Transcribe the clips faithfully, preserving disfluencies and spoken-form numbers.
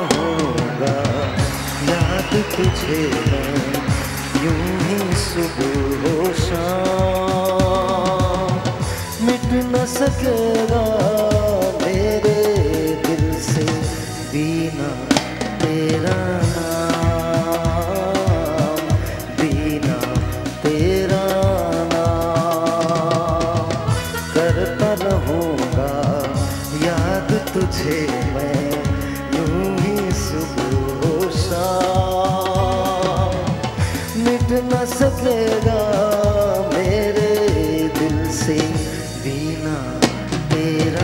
रहूँगा याद तुझे मैं यूं ही सुबह हो शाम। मिट न सकेगा मेरे दिल से बीना तेरा नाम, बीना तेरा नाम। करता रहूँगा याद तुझे मैं यूं ही सुबह हो शाम। मिट न सकेगा मेरे दिल से बीना तेरा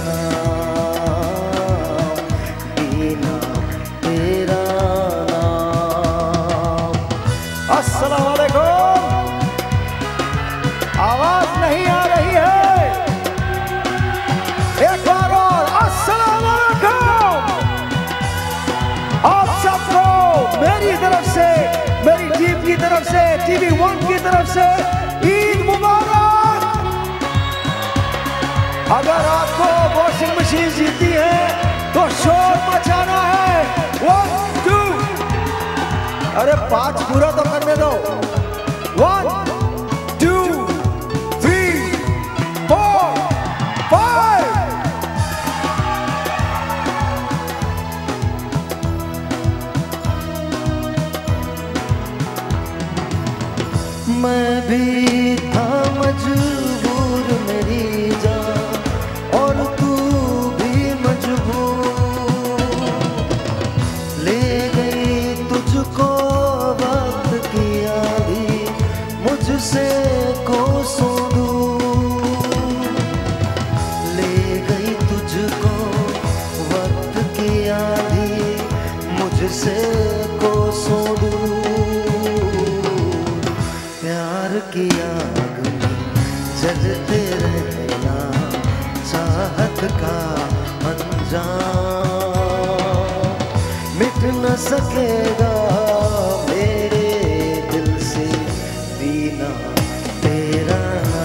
नाम, बीना तेरा नाम। अस्सलाम वालेकुम। आवाज नहीं आ रही है, एक बार और अस्सलाम वालेकुम। आप सबको मेरी तरफ से, मेरी टीम की तरफ से, टीवी वन की तरफ से ईद मुबारक। अगर आपको वॉशिंग मशीन जीती है तो शोर मचाना है। वन टू, अरे पांच पूरा तो करने दो। One two three four five. मैं भी था मजबूर मेरी जान और तू भी मजबूर। ले गई तुझको वक्त की आंधी मुझसे कोसों दूर। ले गई तुझको वक्त की आंधी मुझसे कोसों दूर। प्यार की आग में जलते रहना चाहत का अंजाम। मिट न सकेगा मेरे दिल से बीना तेरा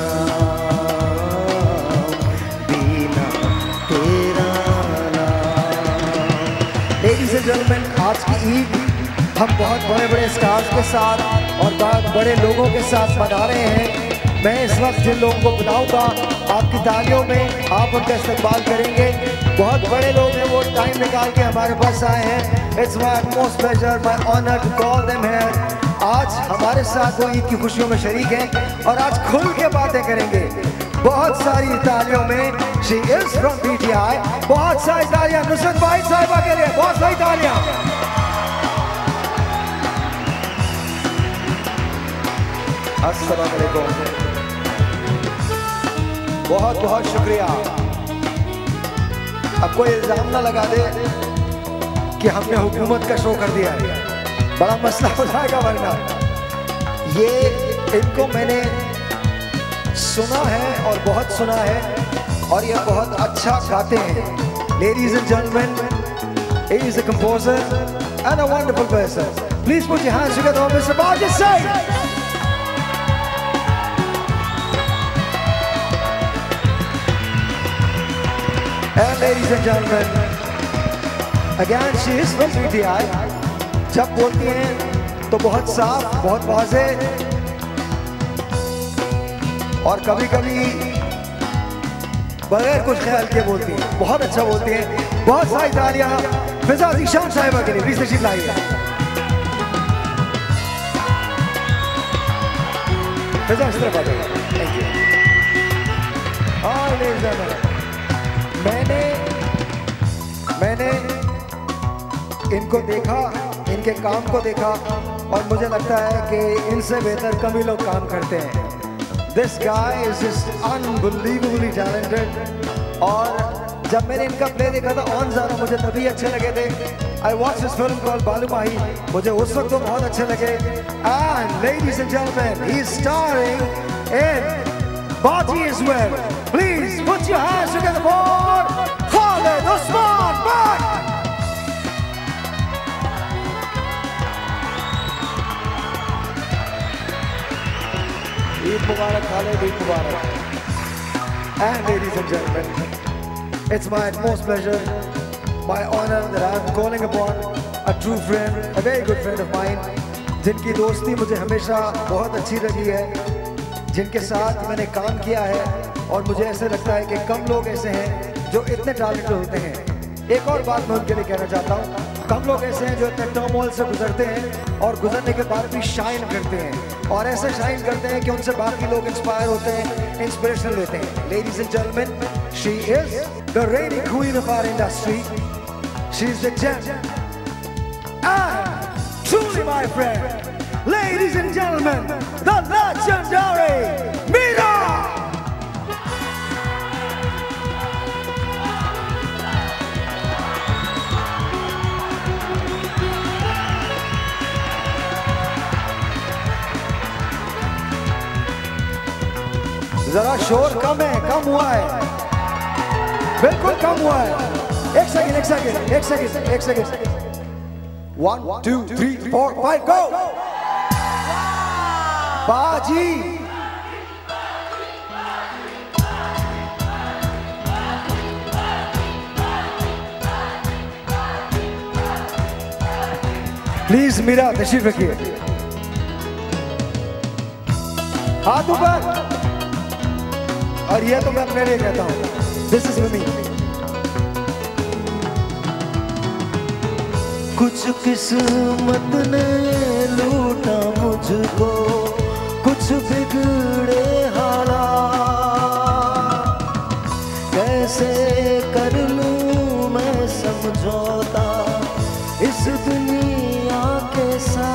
नाम, बीना तेरा नाम। लेडीज एंड जेंटलमैन, आज की ईद हम बहुत बड़े बड़े स्टार्स के साथ और बहुत बड़े लोगों के साथ मना रहे हैं। मैं इस वक्त जिन लोगों को बुलाऊंगा आपकी तालियों में आप उनका इस्तकबाल करेंगे। बहुत बड़े लोग हैं, वो टाइम निकाल के हमारे पास आए हैं। It's my most pleasure, my honour to call them here. आज हमारे साथ वो ईद की खुशियों में शरीक हैं और आज खुल के बातें करेंगे। बहुत सारी तालियों में शी इज फ्रॉम पीटीआई। बहुत सारी तालियां नुसरत भाई साहिबा के लिए, बहुत सारी तालियां। अस्सलाम वालेकुम, बहुत बहुत शुक्रिया। अब कोई इल्जाम ना लगा दे कि हमने हुकूमत का शो कर दिया है, बड़ा मसला हो जाएगा। वरना ये इनको मैंने सुना है और बहुत सुना है और ये बहुत अच्छा गाते हैं। Ladies and gentleman, he is a composer and a wonderful person. Please put your hands together for Mister Bajit Singh. And ladies and gentlemen, again she is from P T I. जब बोलती हैं तो बहुत साफ, बहुत वाज़े और कभी कभी बगैर कुछ ख्याल के बोलती हैं। बहुत अच्छा बोलती हैं। बहुत सारी तालियां फिजा ज़ीशान साहिबा के लिए। प्लीज तशरीफ लाइए। फिजा इस तरफ आ जाइए। Thank you. मैंने मैंने इनको देखा, इनके काम को देखा और मुझे लगता है कि इनसे बेहतर कम ही लोग काम करते हैं। This guy is just unbelievably talented. और जब मैंने इनका प्ले देखा था ऑन ज़ारा, मुझे तभी अच्छे लगे थे। I watched this film called बालू माही, मुझे उस वक्त तो बहुत अच्छे लगे। And ladies and gentlemen, he is starring in Bati as well. Please put your hands together for Khalid Usman Bhat. Eid Mubarak, Khalid, Eid Mubarak. And ladies and gentlemen, it's my utmost pleasure my honor that I'm calling upon a true friend, a very good friend of mine, जिनकी दोस्ती मुझे हमेशा बहुत अच्छी लगी है, जिनके साथ मैंने काम किया है और मुझे ऐसे लगता है कि कम लोग ऐसे हैं जो इतने टैलेंटेड होते हैं। एक और बात मैं उनके लिए कहना चाहता हूँ, कम लोग ऐसे हैं जो इतने टर्मोइल से गुजरते हैं और गुजरने के बाद भी शाइन करते हैं और ऐसे शाइन करते हैं कि उनसे बाकी लोग इंस्पायर होते हैं, इंस्पिरेशन लेते हैं। Ladies and gentlemen, she is the reigning queen of our industry. She is the gem. And truly my friend, ladies and gentlemen, the legendary Meera! जरा शोर कम है, कम हुआ है, बिल्कुल कम हुआ है। एक सेकंड, एक सेकंड, एक सेकंड, एक second. One, two, three, four, five, go! Baaji! Please Meera तशरीफ रखिए। हाथ ऊपर। और ये तो मैं अपने लिए कहता हूँ, दिस इज मी। कुछ किस्मत ने लूटा मुझको, कुछ बिगड़े हालात, कैसे कर लूं मैं समझौता इस दुनिया के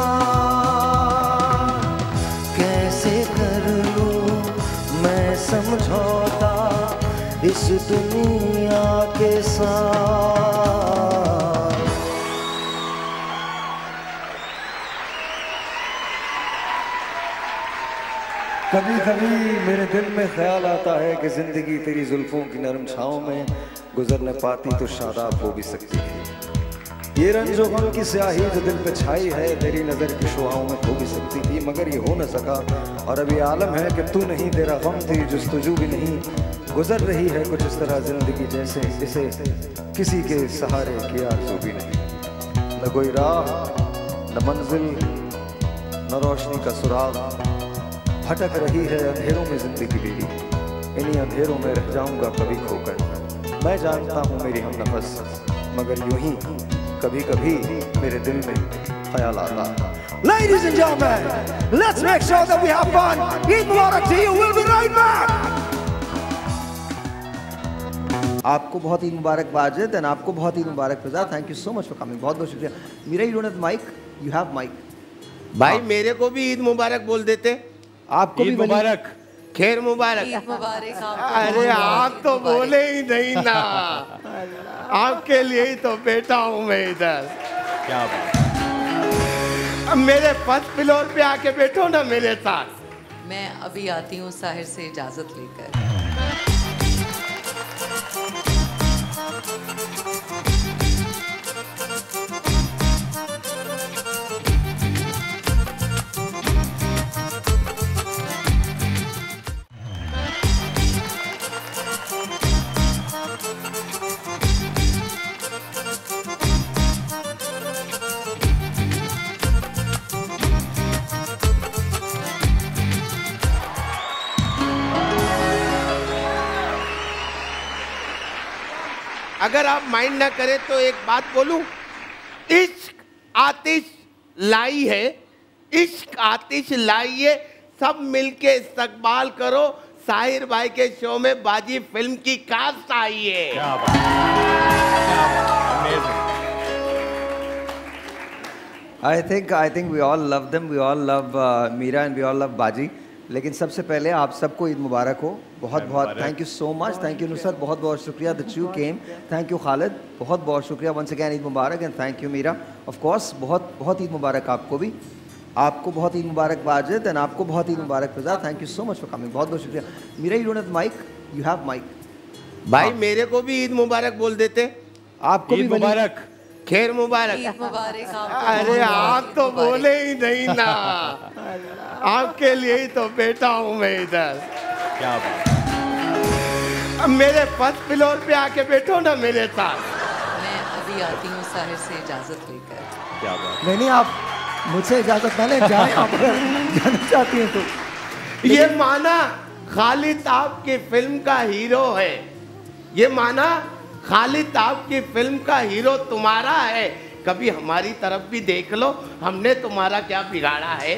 साथ, कैसे कर लूं मैं समझौता इस दुनिया के साथ। कभी कभी मेरे दिल में ख्याल आता है कि जिंदगी तेरी जुल्फों की नरम छाँव में गुजर न पाती तो शादाब हो भी सकती थी। ये रंजो गम की स्याही जो दिल पे छाई है तेरी नज़र की शुआओं में खो भी सकती थी, मगर ये हो न सका। और अभी आलम है कि तू नहीं, तेरा गम तेरी जुस्तजू भी नहीं, गुजर रही है कुछ इस तरह जिंदगी जैसे इसे किसी के सहारे की आरज़ू भी नहीं। न कोई राह, न मंजिल, न रोशनी का सुराग, भटक रही है अंधेरों में जिंदगी मेरी, इन्हीं अंधेरों में रह जाऊंगा कभी खोकर। मैं जानता हूँ मेरी हम नफस, मगर यूं ही कभी कभी मेरे दिल में ख्याल आता। Ladies and gentlemen, let's make sure that we have fun. Eid Mubarak to you. We'll be right back. आपको बहुत ईद मुबारक वाजिद एंड आपको बहुत ईद मुबारक Fiza. Thank you so much for coming, बहुत बहुत शुक्रिया। Meera, you don't have mic, you have mic. भाई मेरे को भी ईद मुबारक बोल देते। आपको भी मुबारक, खैर मुबारक। ईद मुबारक। अरे आप तो बोले ही नहीं ना, आपके लिए ही तो बैठा हूँ मैं इधर। क्या बात। अब मेरे फर्स्ट फ्लोर पे आके बैठो ना मेरे साथ। मैं अभी आती हूँ साहिर से इजाजत लेकर। अगर आप माइंड ना करें तो एक बात बोलूं, इश्क आतिश लाई है, इश्क आतिश लाई है, सब मिलके इस्तकबाल करो। साहिर भाई के शो में बाजी फिल्म की कास्ट आई है। क्या बात, क्या बात, I think I think we all love them. We all love uh, Meera and we all love बाजी। लेकिन सबसे पहले आप सबको ईद मुबारक हो। बहुत बहुत thank you so much. Thank you Nusrat, बहुत बहुत शुक्रिया that you came. Thank you Khalid, बहुत बहुत शुक्रिया वंस अगेन। ईद मुबारक and thank you Meera. Of course बहुत बहुत ईद मुबारक आपको भी। आपको बहुत ईद मुबारक वाजिद एंड आपको बहुत ईद मुबारक Fiza. Thank you so much for coming, बहुत बहुत शुक्रिया। Meera, you don't have mic, you have mic. भाई मेरे को भी ईद मुबारक बोल देते। आपको भी मुबारक, खैर मुबारक। ईद मुबारक। अरे आप तो बोले ही नहीं ना, आपके लिए ही तो बैठा हूँ मैं इधर। क्या बात। अब मेरे फर्स्ट फ्लोर पे आके बैठो ना मेरे साथ। मैं अभी अभी आती हूँ साहिर से इजाज़त लेकर। क्या बात। नहीं नहीं, आप मुझसे इजाजत ना लें, जाएं आप अगर जाना चाहती हैं तो। ये माना खालिद आपकी फिल्म का हीरो है, ये माना खालिद आपकी फिल्म का हीरो तुम्हारा है, कभी हमारी तरफ भी देख लो, हमने तुम्हारा क्या बिगाड़ा है।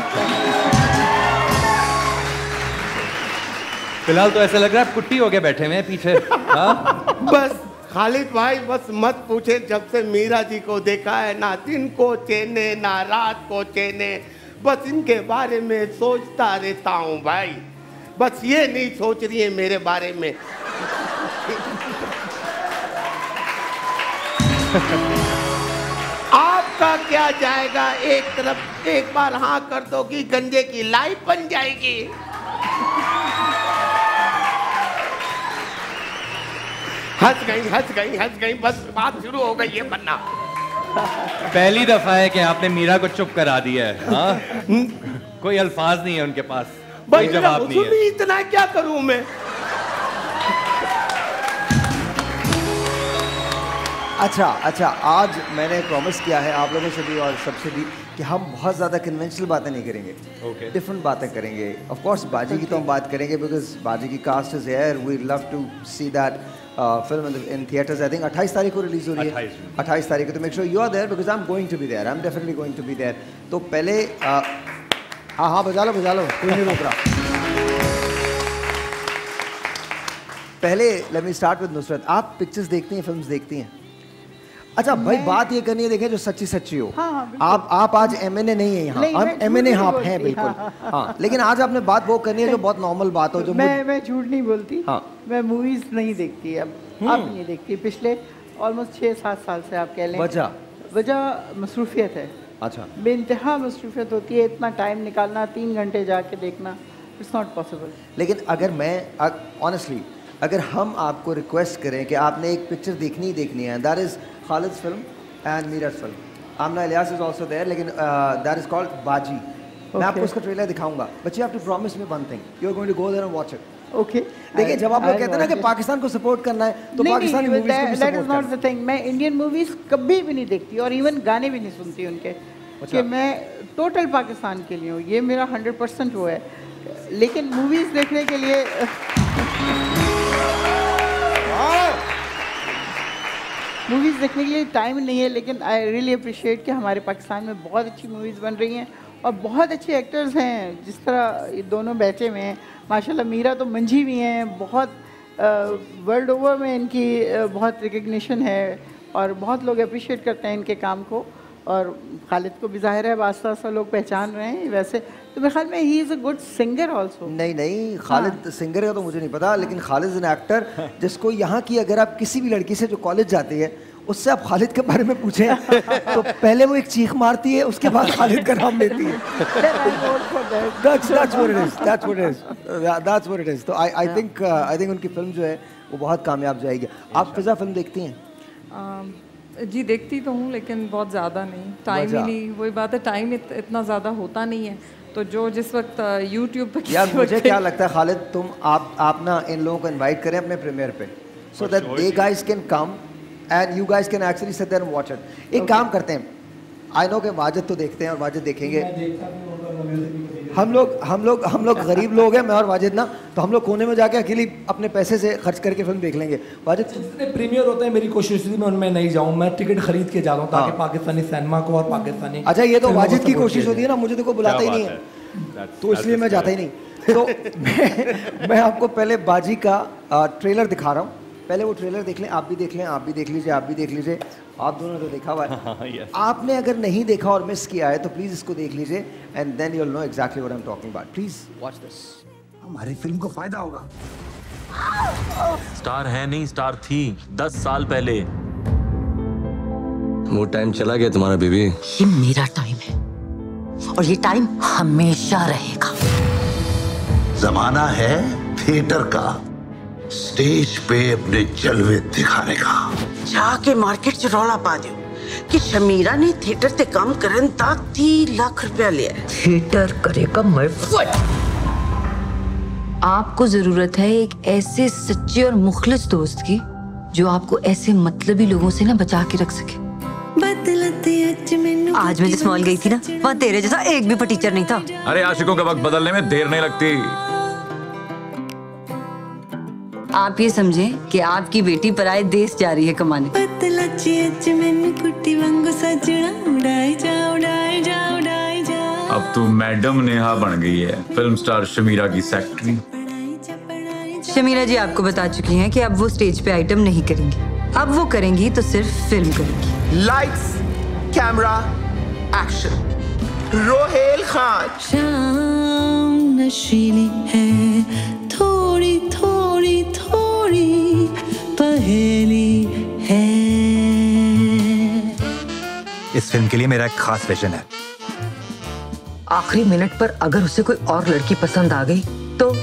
फिलहाल तो ऐसा लग रहा है आप कुट्टी हो के बैठे हुए हैं पीछे। हाँ? बस खालिद भाई बस मत पूछे, जब से मीरा जी को देखा है ना दिन को चैने ना रात को चैने, बस इनके बारे में सोचता रहता हूँ भाई, बस ये नहीं सोच रही है मेरे बारे में। आपका क्या जाएगा, एक तरफ एक बार हाँ कर दोगी गंजे की लाइफ बन जाएगी। हंस गई हंस गई हंस गई, बस बात शुरू हो गई है बनना। पहली दफा है कि आपने मीरा को चुप करा दिया है। हाँ? कोई अल्फाज नहीं है उनके पास, कोई जवाब नहीं है। इतना क्या करूं मैं। अच्छा अच्छा, आज मैंने प्रॉमिस किया है आप लोगों से भी और सबसे भी कि हम बहुत ज़्यादा कन्वेंशनल बातें नहीं करेंगे, okay. डिफरेंट बातें करेंगे। ऑफ कोर्स बाजी की तो हम बात करेंगे बिकॉज बाजी की cast is here, we love to see that film in theatres. I think अट्ठाईस तारीख को रिलीज हो रही है, अट्ठाईस तारीख को, तो make sure you are there because I am going to be there, I am definitely going to be there. तो पहले हाँ हाँ बजा लो बजा लो, कोई नहीं रोक रहा। पहले let me start with Nusrat, आप पिक्चर्स देखती हैं, फिल्म्स देखती हैं? अच्छा भाई, बात ये करनी है, देखें जो सच्ची सच्ची हो। हाँ, हाँ, आप आप आज एमएनए नहीं है यहाँ, हम एमएनए आप हैं बिल्कुल। हाँ, हाँ, लेकिन आज आपने बात वो करनी है जो बहुत नॉर्मल बात हो, जो मैं मैं झूठ नहीं बोलती। हाँ, मैं मूवीज नहीं देखती अब, अब नहीं देखती, पिछले ऑलमोस्ट छः सात साल से आप कह लें। वजह वजह मसरूफियत है। अच्छा, बेइंतहा मसरूफियत होती है, इतना टाइम निकालना, तीन घंटे जाके देखना, इट्स नॉट पॉसिबल। लेकिन अगर मैं ऑनेस्टली अगर हम आपको रिक्वेस्ट करें कि आपने एक पिक्चर देखनी ही देखनी है, that is Khalid's film and Meera's film, Aamna Ilyas is also there, लेकिन दैट इज कॉल्ड बाजी। मैं आपको उसका ट्रेलर दिखाऊंगा, but you have to promise me one thing, you are going to go there and watch it. Okay, देखिए जब आप लोग कहते हैं ना कि पाकिस्तान को सपोर्ट करना है, तो पाकिस्तानी मूवीज को भी दैट इज सपोर्ट नॉट करना। The thing. मैं इंडियन मूवीज कभी भी नहीं देखती और इवन गाने भी नहीं सुनती उनके, कि मैं टोटल पाकिस्तान के लिए हूँ, ये मेरा हंड्रेड परसेंट वो है। लेकिन मूवीज देखने के लिए मूवीज़ देखने के लिए टाइम नहीं है, लेकिन आई रियली अप्रिशिएट कि हमारे पाकिस्तान में बहुत अच्छी मूवीज़ बन रही हैं और बहुत अच्छे एक्टर्स हैं, जिस तरह ये दोनों बैठे हुए हैं माशाल्लाह। मीरा तो मंझी हुई हैं, बहुत वर्ल्ड ओवर में इनकी आ, बहुत रिकग्निशन है और बहुत लोग अप्रिशिएट करते हैं इनके काम को, और खालिद को भी जाहिर है आस्ता आस्ता लोग पहचान रहे हैं। वैसे तो मेरे ख्याल में he is a good singer also. नहीं नहीं, खालिद हाँ। सिंगर का तो मुझे नहीं पता, लेकिन खालिद इज एन एक्टर जिसको यहाँ की अगर आप किसी भी लड़की से जो कॉलेज जाती है उससे आप खालिद के बारे में पूछें तो पहले वो एक चीख मारती है, उसके बाद खालिद का नाम लेती है। That's that's what it is. That's what it is. That's what it is. तो I I think uh, I think उनकी फिल्म जो है वो बहुत कामयाब जाएगी। आप फिजा फिल्म देखती हैं? uh, जी देखती तो हूँ, लेकिन बहुत ज़्यादा नहीं, टाइम ही नहीं। वही बात है, टाइम इत, इतना ज़्यादा होता नहीं है, तो जो जिस वक्त यूट्यूब पे यार मुझे क्या लगता है खालिद, तुम आप आप ना इन लोगों को इनवाइट करें अपने प्रीमियर पे, so that they guys can come and you guys can actually sit there and watch it. एक काम करते हैं, आई नो कि वाजिद तो देखते हैं और वाजिद देखेंगे, हम लोग हम लोग हम लोग गरीब लोग हैं, मैं और वाजिद ना, तो हम लोग कोने में जाके अकेली अपने पैसे से खर्च करके फिल्म देख लेंगे। वाजिद जितने प्रीमियर होते हैं मेरी कोशिश थी मैं उनमें नहीं जाऊं, मैं टिकट खरीद के जा रहा हूं ताकि हाँ। पाकिस्तानी सिनेमा को और पाकिस्तानी, अच्छा ये तो वाजिद की कोशिश होती है ना, मुझे तो कोई बुलाता ही नहीं है, तो इसलिए मैं जाता ही नहीं। तो मैं मैं आपको पहले बाजी का ट्रेलर दिखा रहा हूँ, पहले वो ट्रेलर देख लें, आप भी देख लें, आप भी देख लीजिए, आप भी देख लीजिए, आप दोनों ने तो देखा हुआ है। yes. आपने अगर नहीं देखा और मिस किया है तो प्लीज इसको देख लीजिए and then you will know exactly what I am talking about. Please watch this, हमारी फिल्म को फायदा होगा। स्टार है नहीं, स्टार थी दस साल पहले। वो टाइम चला गया तुम्हारा बीबी। ये मेरा टाइम है और ये टाइम हमेशा रहेगा। जमाना है थिएटर का, स्टेज पे अपने जलवे दिखाने का। जाके मार्केट च रौला पा दियो कि शमीरा ने थिएटर ते काम करन दा तीन लाख रुपया लिया है। थिएटर करेगा मैं फट। आपको जरूरत है एक ऐसे सच्चे और मुखलिस दोस्त की जो आपको ऐसे मतलबी लोगों से ना बचा के रख सके। आज मैं जिस मॉल गई थी ना, वहाँ तेरे जैसा एक भी टीचर नहीं था। अरे आशिकों का वक्त बदलने में देर नहीं लगती। आप ये समझें कि आपकी बेटी पराए देश जा रही है कमाने। अब तू मैडम नेहा बन गई है, फिल्म स्टार शमीरा की सेक्रेटरी। शमीरा जी आपको बता चुकी हैं कि अब वो स्टेज पे आइटम नहीं करेंगी। अब वो करेंगी तो सिर्फ फिल्म करेंगी। Lights, camera, action. Rohail Khan. शाम नशीली है, थोड़ी थोड़ी थोड़ी पहेली है। इस फिल्म के लिए मेरा एक खास विजन है। आखिरी मिनट पर अगर उसे कोई और लड़की पसंद आ गई तो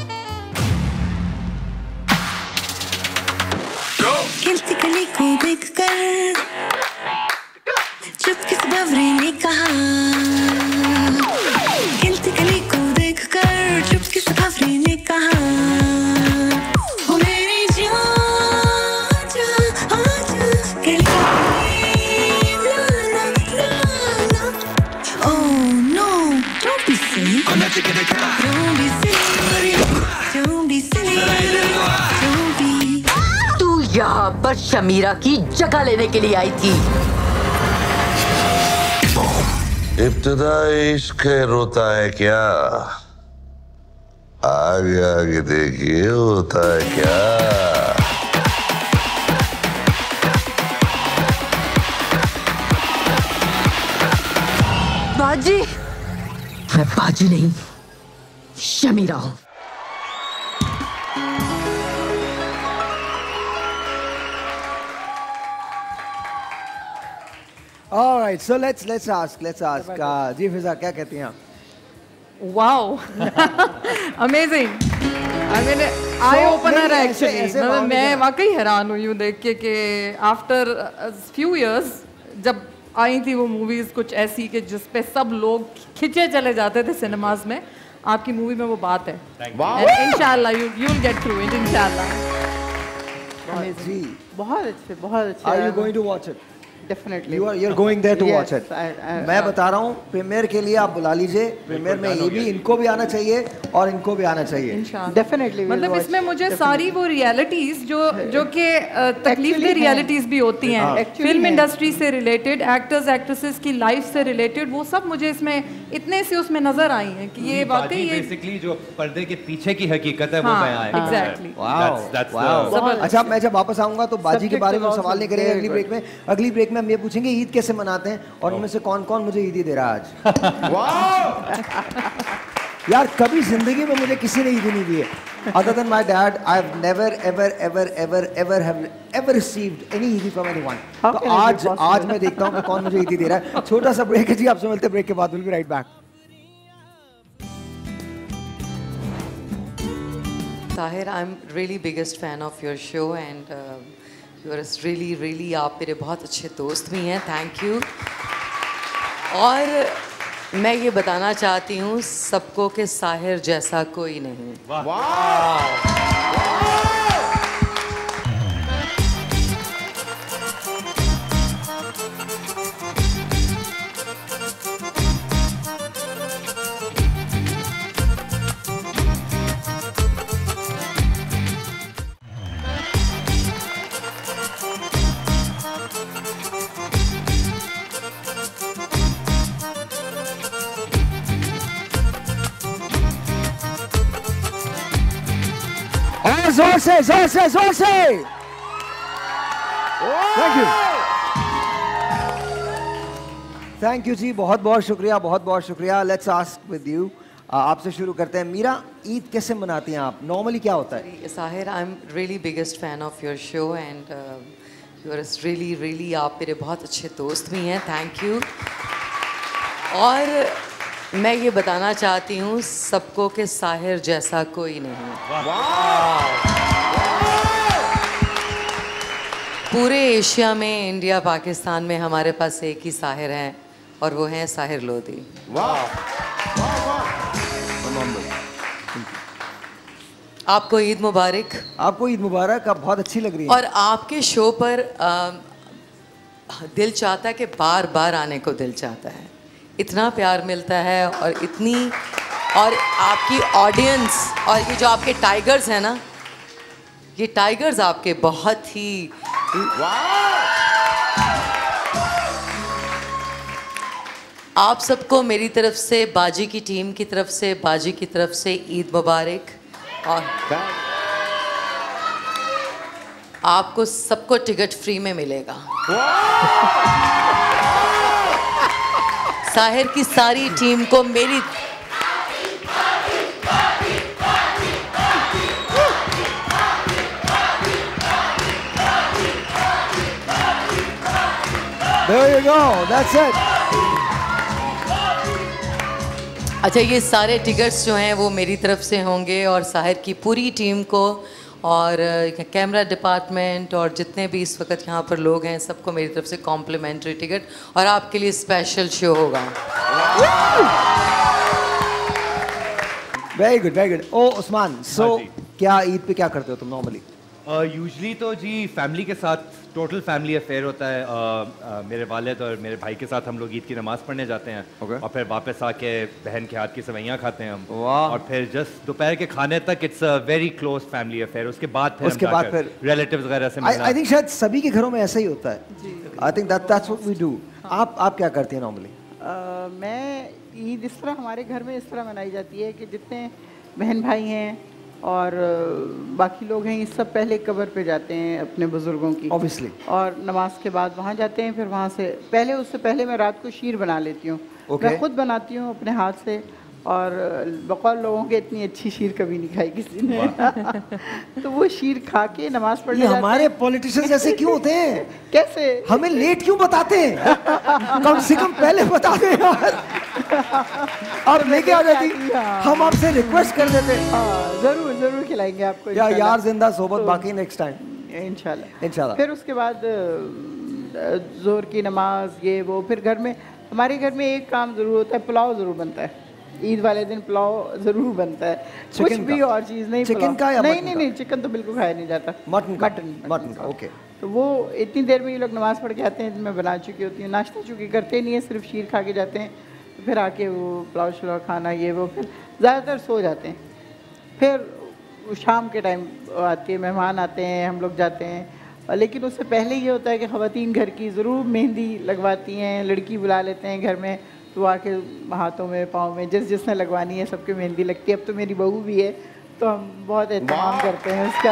खिलती कली को देखकर चुपके से बावरी ने कहा, खिलती कली को देखकर चुपके से बावरी ने कहा, ओ मेरी जान जान आजा कली ना ना ना। Oh no, don't be silly, don't be silly, don't be silly, don't be। यहाँ पर शमीरा की जगह लेने के लिए आई थी। इब्तिदा इश्क रोता है क्या, आगे आगे देखिए होता है क्या। बाजी, मैं बाजी नहीं शमीरा हूं। All right, so let's let's ask, let's ask. Uh, जी फिजा क्या कहती हैं आप? Wow, amazing. I mean, eye opener actually. मतलब मैं वाकई हैरान हुई हूँ देख के कि after few years जब आई थी वो movies कुछ ऐसी कि जिस पे सब लोग खिंचे चले जाते थे cinemas में, आपकी movie में वो बात है। Wow. And inshallah you you'll get through it inshallah. जी बहुत अच्छे, बहुत अच्छे। Are you going to watch it? Definitely. You are you're going there to Yes, watch it. I, I, मैं बता रहा हूँ प्रीमियर के लिए आप बुला लीजिए। प्रीमियर में ये भी इनको भी आना चाहिए और इनको भी आना चाहिए। Definitely. मतलब इसमें मुझे सारी वो रियलिटीज जो जो कि तकलीफ दे रियलिटीज भी होती हैं, फिल्म इंडस्ट्री से रिलेटेड, एक्टर्स एक्ट्रेसेस की लाइफ से रिलेटेड, वो सब मुझे इसमें इतने से उसमें नजर आई हैं कि ये वाकई ये बेसिकली जो पर्दे के पीछे की हकीकत है वो हाँ, बयां है। एग्जैक्टली। वाओ। अच्छा मैं जब वापस आऊंगा तो बाजी के बारे में सवाल नहीं करेंगे अगली ब्रेक में। अगली ब्रेक में हम ये पूछेंगे ईद कैसे मनाते हैं और उनमें से कौन कौन मुझे ईदी दे रहा है आज। वाह यार, कभी जिंदगी में मुझे किसी ने ईदी नहीं दी है। Other than my dad, I've never ever ever ever ever have ever received any ईदी from anyone. तो आज आज मैं देखता हूँ कि कौन मुझे ईदी दे रहा है। छोटा सा ब्रेक है जी, आपसे मिलते हैं ब्रेक के बाद। We'll be right back. Tahir, I'm really biggest fan of your show and uh, you are really really आप मेरे बहुत अच्छे दोस्त भी हैं, थैंक यू। और मैं ये बताना चाहती हूँ सबको कि साहिर जैसा कोई नहीं। और जोर से जोर से जोर से thank you thank you ji, बहुत बहुत शुक्रिया, बहुत बहुत शुक्रिया। लेट्स आस्क विद यू, आपसे शुरू करते हैं। मीरा, ईद कैसे मनाती हैं आप? नॉर्मली क्या होता है? Sahir, I am really biggest fan of your show and you are really really आप मेरे बहुत अच्छे दोस्त भी हैं, थैंक यू। और मैं ये बताना चाहती हूँ सबको कि साहिर जैसा कोई नहीं। पूरे एशिया में, इंडिया पाकिस्तान में हमारे पास एक ही साहिर हैं और वो हैं साहिर लोधी। आपको ईद मुबारक। आपको ईद मुबारक। आप बहुत अच्छी लग रही हैं। और आपके शो पर आ, दिल चाहता है कि बार बार आने को दिल चाहता है। इतना प्यार मिलता है और इतनी, और आपकी ऑडियंस और ये जो आपके टाइगर्स हैं ना, ये टाइगर्स आपके बहुत ही आप सबको मेरी तरफ से, बाजी की टीम की तरफ से, बाजी की तरफ से ईद मुबारक। और आपको सबको टिकट फ्री में मिलेगा। साहिर की सारी टीम को मेरी There you go, that's it. अच्छा, ये सारे टिकट्स जो हैं वो मेरी तरफ से होंगे और साहिर की पूरी टीम को और कैमरा डिपार्टमेंट और जितने भी इस वक्त यहाँ पर लोग हैं सबको मेरी तरफ से कॉम्प्लीमेंट्री टिकट और आपके लिए स्पेशल शो होगा। Very good very good. Oh Usman, so क्या ईद पे क्या करते हो तुम नॉर्मली? यूजली uh, तो जी फैमिली के साथ टोटल फैमिली अफेयर होता है। uh, uh, मेरे वालिद और मेरे भाई के साथ हम लोग ईद की नमाज़ पढ़ने जाते हैं okay. और फिर वापस आके बहन के हाथ की सेवइयाँ खाते हैं हम और फिर जस्ट दोपहर के खाने तक it's a very close family affair. उसके बाद फिर उसके बाद फिर रिलेटिव्स वगैरह से मिलना। आई थिंक शायद सभी के घरों में ऐसा ही होता है। I think that that's what we do. आप आप क्या करती हैं नॉर्मली? मैं ईद इस तरह हमारे घर में इस तरह मनाई जाती है कि जितने बहन भाई हैं और बाकी लोग हैं, ये सब पहले कब्र पे जाते हैं अपने बुज़ुर्गों की ऑब्वियसली, और नमाज के बाद वहाँ जाते हैं। फिर वहाँ से पहले उससे पहले मैं रात को शीर बना लेती हूँ। okay. मैं खुद बनाती हूँ अपने हाथ से और बकौल लोगों के इतनी अच्छी शीर कभी नहीं खाई किसी ने। तो वो शीर खा के नमाज पढ़ने जाते हैं। हमारे पॉलिटिशियंस ऐसे क्यों होते हैं? कैसे हमें लेट क्यों बताते हैं? कम से कम पहले बता दें यार। और लेके आ जाती, हम आपसे रिक्वेस्ट कर देते। जरूर जरूर खिलाएंगे आपको या यार जिंदा सोबत बाकी नेक्स्ट टाइम इंशाल्लाह इंशाल्लाह। फिर उसके बाद जोर की नमाज ये वो, फिर घर में हमारे घर में एक काम जरूर होता है, पुलाव जरूर बनता है। ईद वाले दिन पुलाव जरूर बनता है। कुछ भी और चीज़ नहीं, चिकन का या नहीं नहीं नहीं चिकन तो बिल्कुल खाया नहीं जाता। मटन मटन मटन का ओके। तो वो इतनी देर में ये लोग नमाज़ पढ़ के आते हैं, मैं बना चुकी होती हूँ। नाश्ता चूँकि करते नहीं है, सिर्फ शीर खा के जाते हैं। फिर आके वो पुलाव शुलाव खाना ये वो, फिर ज़्यादातर सो जाते हैं। फिर शाम के टाइम आती है, मेहमान आते हैं, हम लोग जाते हैं। लेकिन उससे पहले ये होता है कि ख़वातीन घर की ज़रूर मेहंदी लगवाती हैं, लड़की बुला लेते हैं घर में, तो आके हाथों में पाँव में जिस जिसने लगवानी है सबके मेहंदी लगती है। अब तो मेरी बहू भी है तो हम बहुत एहतमाम करते हैं उसका।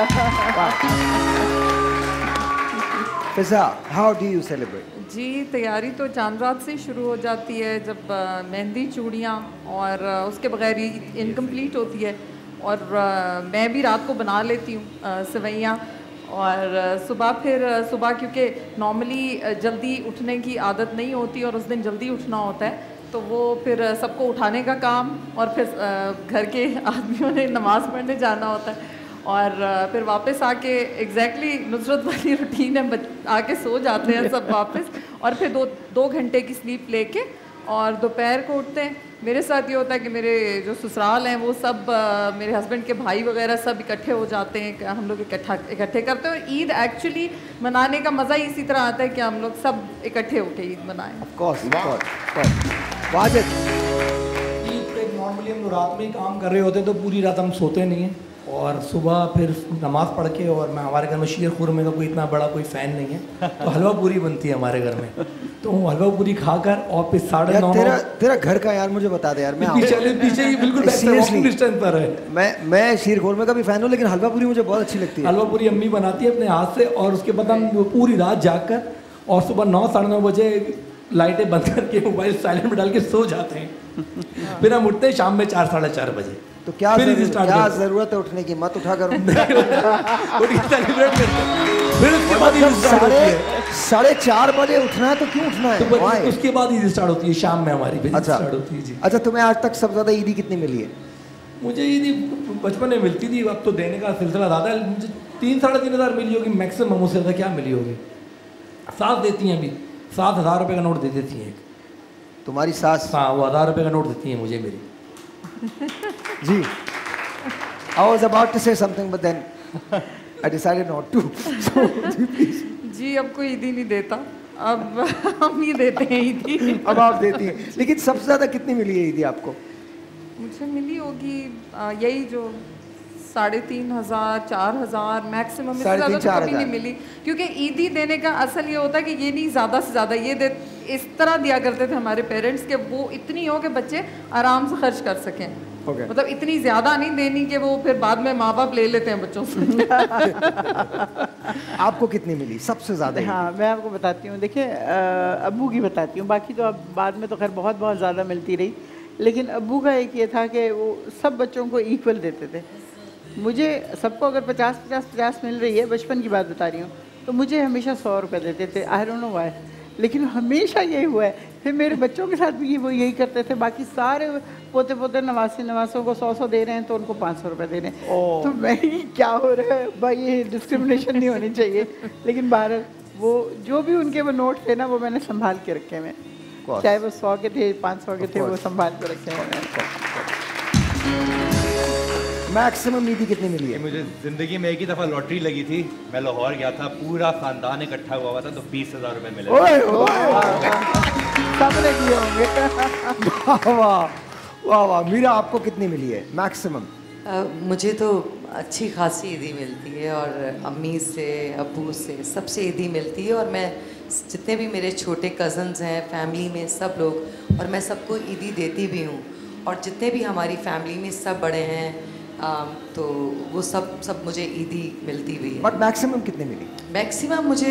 Fiza, how do you celebrate? जी, तैयारी तो चांद रात से शुरू हो जाती है, जब मेहंदी चूड़ियाँ और उसके बगैर इनकम्प्लीट होती है। और मैं भी रात को बना लेती हूँ सेवइयाँ, और सुबह फिर सुबह क्योंकि नॉर्मली जल्दी उठने की आदत नहीं होती और उस दिन जल्दी उठना होता है, तो वो फिर सबको उठाने का काम और फिर घर के आदमियों ने नमाज़ पढ़ने जाना होता है और फिर वापस आके एग्जैक्टली नुसरत वाली रूटीन है, आके सो जाते हैं सब वापस और फिर दो दो घंटे की स्लीप लेके और दोपहर को उठते हैं। मेरे साथ ये होता है कि मेरे जो ससुराल हैं वो सब आ, मेरे हस्बैंड के भाई वगैरह सब इकट्ठे हो जाते हैं, हम लोग इकट्ठा इकट्ठे करते हैं। और ईद एक्चुअली मनाने का मज़ा ही इसी तरह आता है कि हम लोग सब इकट्ठे होकर ईद मनाएं। Of course, of course. Wajid, Eid पे नॉर्मली हम लोग रात में ही काम कर रहे होते हैं तो पूरी रात हम सोते नहीं हैं और सुबह फिर नमाज़ पढ़ के, और मैं हमारे घर में शीर खुरमे का कोई इतना बड़ा कोई फ़ैन नहीं है तो हलवा पूरी बनती है हमारे घर में, तो हलवा पूरी खाकर और फिर साढ़े नौ तेरा तेरा घर का यार मुझे बता दे यार। मैं पीछे पीछे ही बिल्कुल डिस्टेंस पर है। मैं मैं शीर खुरमे का भी फ़ैन हूँ, लेकिन हलवा पूरी मुझे बहुत अच्छी लगती है। हलवा पूरी अम्मी बनाती है अपने हाथ से और उसके बाद हम पूरी रात जाकर और सुबह नौ साढ़े नौ बजे लाइटें बंद करके मोबाइल साइलेंट में डाल के सो जाते हैं। फिर हम उठते हैं शाम में चार साढ़े चार बजे। तो क्या जरूर, क्या जरूरत है उठने की? मत उठा कर साढ़े साढ़े चार बजे उठना है तो क्यों उठना है? तो उसके बाद ईद स्टार्ट होती है शाम में हमारी। अच्छा स्टार्ट होती है जी। अच्छा, तुम्हें आज तक सबसे ज्यादा ईदी कितनी मिली है? मुझे ईदी बचपन में मिलती थी, अब तो देने का सिलसिला ज़्यादा है। मुझे तीन साढ़े तीन हज़ार मिली होगी मैक्सिमम, उससे ज़्यादा क्या मिली होगी। सास देती हैं अभी, सात हज़ार रुपये का नोट दे देती हैं। तुम्हारी सास? हाँ, वो हज़ार रुपये का नोट देती हैं मुझे मेरी। जी I was about to say something, but then I decided not to. So, please. जी अब कोई ईदी नहीं देता, अब हम ही देते हैं ईदी। अब आप देती हैं, लेकिन सबसे ज़्यादा कितनी मिली है ईदी आपको? मुझे मिली होगी आ, यही जो साढ़े तीन हजार चार हजार मैक्सिमम, इससे ज़्यादा तो कभी नहीं मिली, क्योंकि ईदी देने का असल ये होता है कि ये नहीं ज़्यादा से ज़्यादा ये दे, इस तरह दिया करते थे हमारे पेरेंट्स के वो इतनी हो कि बच्चे आराम से खर्च कर सकें। okay. मतलब इतनी ज़्यादा नहीं देनी कि वो फिर बाद में माँ बाप ले लेते हैं बच्चों से। आपको कितनी मिली सबसे ज़्यादा? हाँ मैं आपको बताती हूँ, देखिए अब्बू की बताती हूँ, बाकी तो अब बाद में तो खैर बहुत बहुत ज़्यादा मिलती रही, लेकिन अब्बू का एक ये था कि वो सब बच्चों को इक्वल देते थे। मुझे सबको अगर पचास पचास पचास मिल रही है, बचपन की बात बता रही हूँ, तो मुझे हमेशा सौ रुपये देते थे। आई डोंट नो व्हाई, लेकिन हमेशा यही हुआ है। फिर मेरे बच्चों के साथ भी वो यही करते थे, बाकी सारे पोते पोते नवासी नवासों को सौ सौ दे रहे हैं तो उनको पाँच सौ रुपये दे रहे हैं। तो मैं ही क्या हो रहा है भाई, ये डिस्क्रिमिनेशन नहीं होनी चाहिए। लेकिन बहरहाल वो जो भी उनके वो नोट थे ना, वो मैंने संभाल के रखे हैं, चाहे वो सौ के थे पाँच सौ के थे, वो संभाल के रखे हैं। मैक्सिमम ईदी कितनी मिली है? मुझे जिंदगी में एक ही दफ़ा लॉटरी लगी थी, मैं लाहौर गया था, पूरा खानदान इकट्ठा हुआ हुआ था, तो बीस हजार रुपये मिले। ओए ओए सबने किए होंगे। वाह वाह वाह। मीरा आपको कितनी मिली है मैक्सिमम? मुझे तो अच्छी खासी ईदी मिलती है, और अम्मी से अब्बू से सबसे ईदी मिलती है, और मैं जितने भी मेरे छोटे कज़न्स हैं फैमिली में सब लोग, और मैं सबको ईदी देती भी हूँ, और जितने भी हमारी फैमिली में सब बड़े हैं Um, तो वो सब सब मुझे ईदी मिलती भी है। बट मैक्सिमम कितने मिली? मैक्सिमम मुझे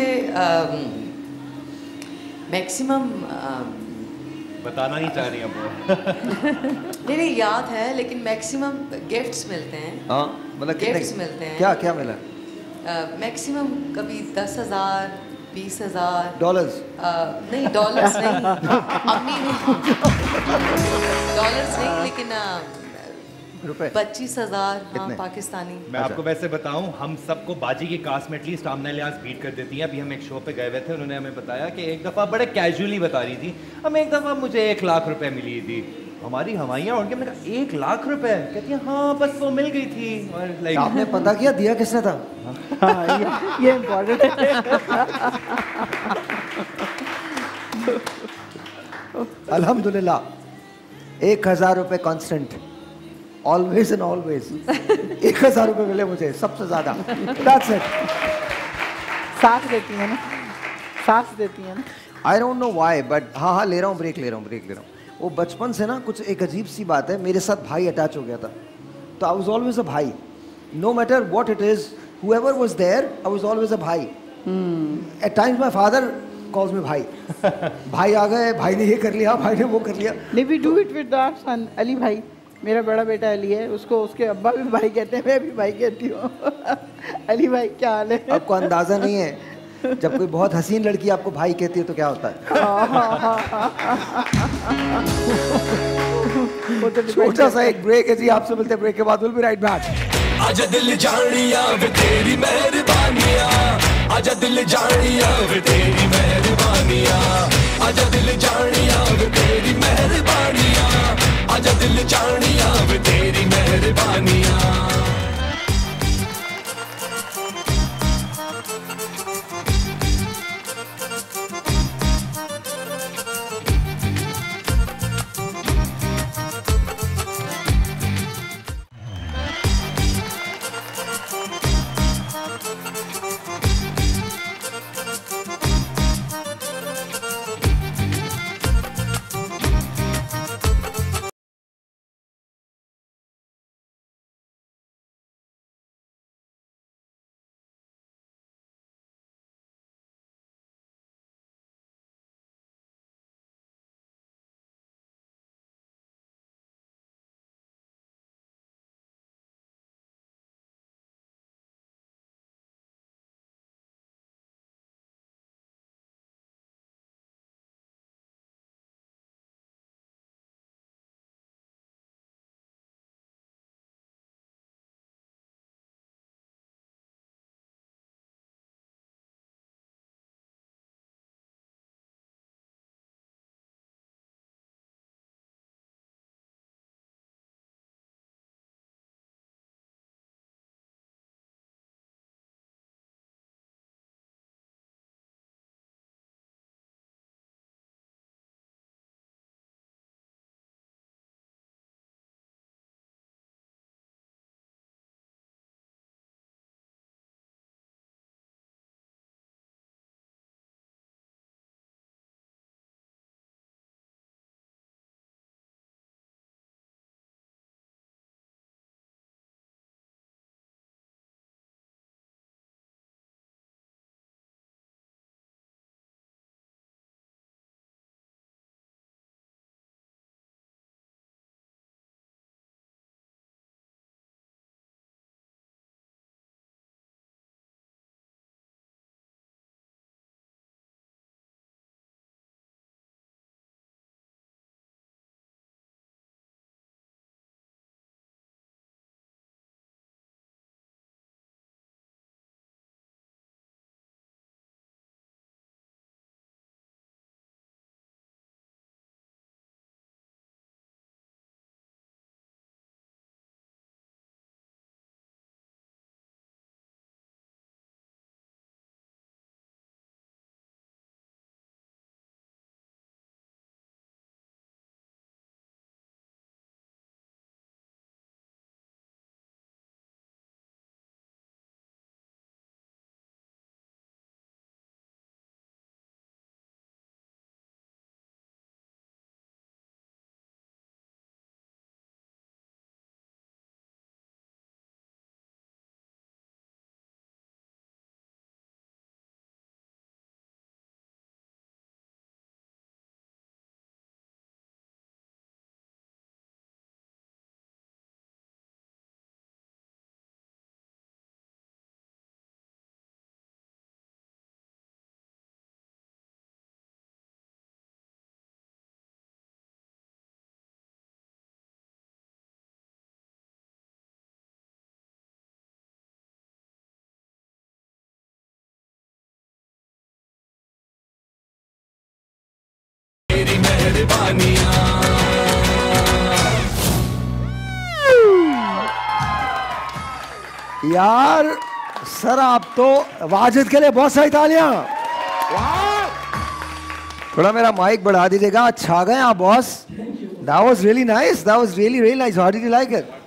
मैक्सिमम बताना नहीं चाह रही अब वो। नहीं नहीं याद है, लेकिन मैक्सिमम गिफ्ट्स मिलते हैं। हाँ मतलब गिफ्ट्स मिलते हैं। क्या क्या मिला? मैक्सिमम uh, कभी दस हजार बीस हजार डॉलर्स? नहीं डॉलर्स नहीं, अम्मी नहीं डॉलर्स नहीं, लेकिन uh, रुपए पच्चीस हजार हाँ, पाकिस्तानी। मैं आपको वैसे बताऊं, हम सबको बाजी की कास्ट में एटलीस्ट आमना लिहाज बीट कर देती हैं। अभी हम एक शो पे गए हुए थे, उन्होंने हमें बताया कि एक दफ़ा बड़े कैजुअली बता रही थी, हम एक दफ़ा मुझे एक लाख रुपए मिली थी। हमारी हवाइयाँ उड़ के, मैंने कहा एक लाख रुपए? कहती है हाँ बस वो मिल गई थी। और लाइक आपने पता किया दिया किसने था? हाँ, ये, ये इम्पोर्टेंट है। अल्हम्दुलिल्लाह एक हजार रुपये कॉन्स्टेंट, ऑलवेज एंड ऑलवेज। एक हजार रुपये मिले मुझे सबसे ज्यादा। That's it. साथ देती है ना, साथ देती है ना। I don't know why, but हाँ हाँ ले रहा हूँ, ब्रेक ले रहा हूँ ब्रेक ले रहा हूँ। वो बचपन से ना कुछ एक अजीब सी बात है, मेरे साथ भाई अटैच हो गया था, तो आई वॉज ऑलवेज अ भाई, no matter what it is, wherever was there I was always a भाई। At times my father calls me भाई। भाई आ गए, भाई ने ये कर लिया, भाई ने वो कर लिया। नहीं, we do it with our son. Ali भाई, मेरा बड़ा बेटा अली है, उसको उसके अब्बा भी भाई कहते हैं, मैं भी भाई कहती हूँ। अली भाई क्या हाल है? आपको अंदाजा नहीं है, जब कोई बहुत हसीन लड़की आपको भाई कहती है तो क्या होता है। छोटा सा एक ब्रेक है जी, आपसे मिलते हैं ब्रेक के बाद। Will be right back. आजा दिल जानिया वे तेरी मेहरबानिया, आजा दिल जानिया वे तेरी मेहरबानिया, आजा दिल जानिया वे तेरी मेहरबानिया, आजा दिल जानिया वे तेरी मेहरबानिया। मेहरबानियां। यार सर आप तो वाजिद के लिए बहुत सारी तालियां। थोड़ा मेरा माइक बढ़ा दीजिएगा। अच्छा गए आप boss. That was really nice. That was really really nice. How did you like it?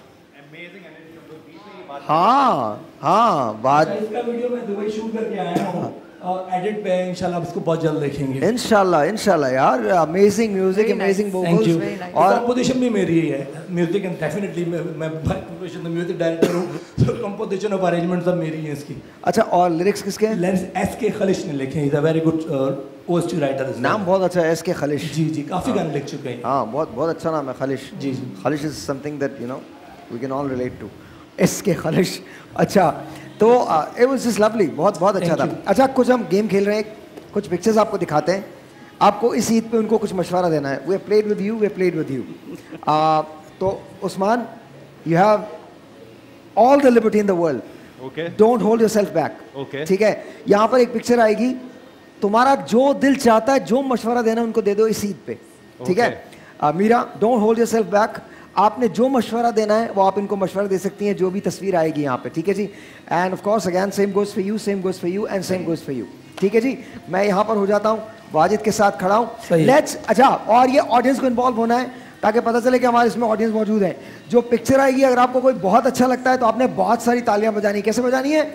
हाँ हाँ बात। इसका वीडियो मैं दुबई शूट करके आया हूँ और एडिट पे इंशाल्लाह इसको बहुत जल्द देखेंगे। इंशाल्लाह इंशाल्लाह यार अमेजिंग म्यूजिक अमेजिंग वोकल्स और कंपोजिशन भी मेरी ही है। म्यूजिक एंड डेफिनेटली मैं मैं कंपोजिशन द म्यूजिक डायरेक्टर हूँ तो कंपोजिशन ऑफ अरेंजमेंट सब मेरी है इसकी। अच्छा और लिरिक्स किसके हैं? लिरिक्स एस के खलिश ने लिखे हैं। Is a very good OST writer. नाम बहुत अच्छा है एस के खलिश। जी जी काफी गाने लिख चुके हैं। हाँ बहुत बहुत अच्छा नाम है खलिश। जी जी Khalish is something that you know we can all relate to. S K Khalish. अच्छा तो इट वाज जस्ट लवली। बहुत बहुत अच्छा था। अच्छा कुछ हम गेम खेल रहे हैं कुछ पिक्चर्स आपको दिखाते हैं। आपको इस ईद पे उनको कुछ मशवरा देना है। We played with you we played with you. तो Usman you have all the liberty in the world. Okay don't hold yourself back. Okay ठीक है यहाँ पर एक पिक्चर आएगी तुम्हारा जो दिल चाहता है जो मशवरा देना उनको दे दो इस ईद पे। ठीक है uh, Meera don't hold yourself back. आपने जो मशवरा देना है वो आप इनको मशवरा दे सकती हैं जो भी तस्वीर आएगी यहाँ पे। ठीक है जी and of course again same goes for you same goes for you and same goes for you. ठीक है जी मैं यहाँ पर हो जाता हूँ वाजिद के साथ खड़ा हूँ। लेट्स अच्छा और ये ऑडियंस को इन्वॉल्व होना है ताकि पता चले कि हमारे इसमें ऑडियंस मौजूद है। जो पिक्चर आएगी अगर आपको कोई बहुत अच्छा लगता है तो आपने बहुत सारी तालियां बजानी। कैसे बजानी है?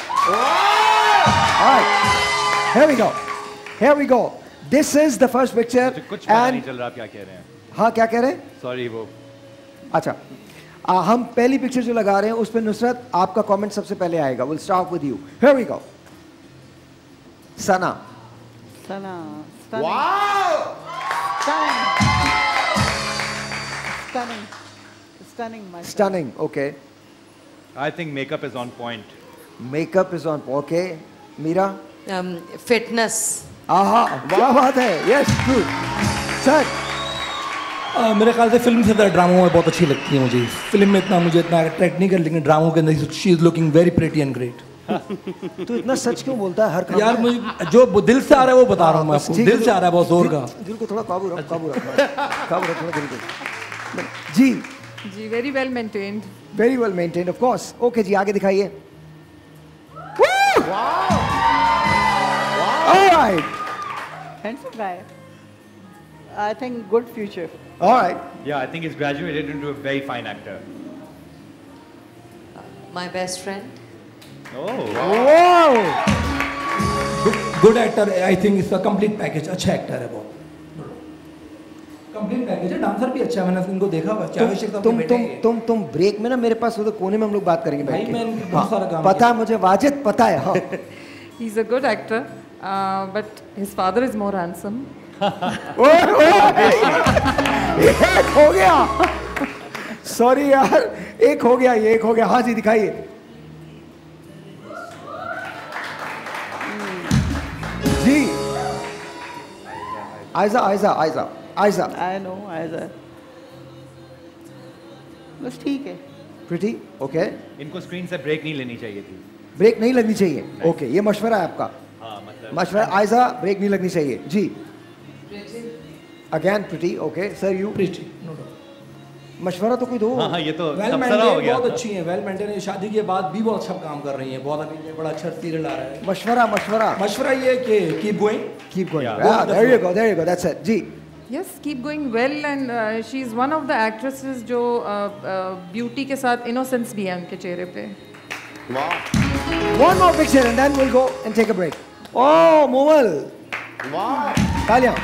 Here we go. Here we go. This is the first picture. कुछ पता नहीं चल रहा आप क्या कह रहे हैं। हाँ क्या कह रहे हैं? सॉरी वो अच्छा आ, हम पहली पिक्चर जो लगा रहे हैं उस पर नुसरत आपका कमेंट सबसे पहले आएगा। Will start with you. Here we go. Sana Sana wow stunning stunning my stunning okay I think makeup is on point. makeup is on okay Meera um, fitness आहा क्या बात है। यस गुड सर Uh, मेरे ख्याल से फिल्म से ज़्यादा ड्रामों में बहुत अच्छी लगती है मुझे। फिल्म में इतना मुझे इतना अट्रैक्ट नहीं कर लेकिन ड्रामों के अंदर she is looking very pretty and great. तू इतना सच क्यों बोलता है हर काम यार मुझे जो दिल से आ रहा है वो बता रहा हूँ मैं आपको। दिल से आ रहा है बहुत जोर का। दिल को थोड़ा काबू रख काबू रख काबू रख थोड़ा दिल को। जी जी very well maintained very well maintained of course. Okay जी आगे दिखाइए। Alright handsome guy. I think good future. All right. Yeah, I think he's graduated into a very fine actor. uh, my best friend. Oh. Wow. Good, good actor. I think it's a complete package. अच्छा actor है बहुत। Complete package है। Dancer भी अच्छा है। मैंने इनको देखा हुआ। क्या विषय तुम तुम तुम तुम ब्रेक में ना मेरे पास उधर कोने में हम लोग बात करेंगे बैठ के। भाई मैं बहुत सारा काम पता है मुझे वाजिद पता है। हाँ he's a good actor uh, but his father is more handsome. एक हो गया। सॉरी यार एक हो गया ये एक हो गया। हाँ जी दिखाइए। जी आयजा आयजा आयजा आयजा I know आयजा बस ठीक है। प्रीटी ओके इनको स्क्रीन से ब्रेक नहीं लेनी चाहिए थी। ब्रेक नहीं लगनी चाहिए। ओके ये मशवरा है आपका। हाँ मतलब मशवरा आयजा ब्रेक नहीं लगनी चाहिए। जी again pretty okay sir you pretty मशवरा तो कोई दो। हाँ हाँ ये तो वेल तबसरा हो गया। बहुत अच्छी है। वेल मेंटेन शादी के बाद भी बहुत अच्छा काम कर रही है। बहुत अभी ये बड़ा अच्छा सीरियल आ रहा है। मशवरा मशवरा मशवरा ये कि keep going keep going. There you go there you go that's it. जी Yes, keep going well and uh, she is one of the actresses जो ब्यूटी uh, uh, के साथ innocence भी है उनके चेहरे पे। Wow. One more picture and then we'll go and take a break. Oh, Momal. Wow. तालियां।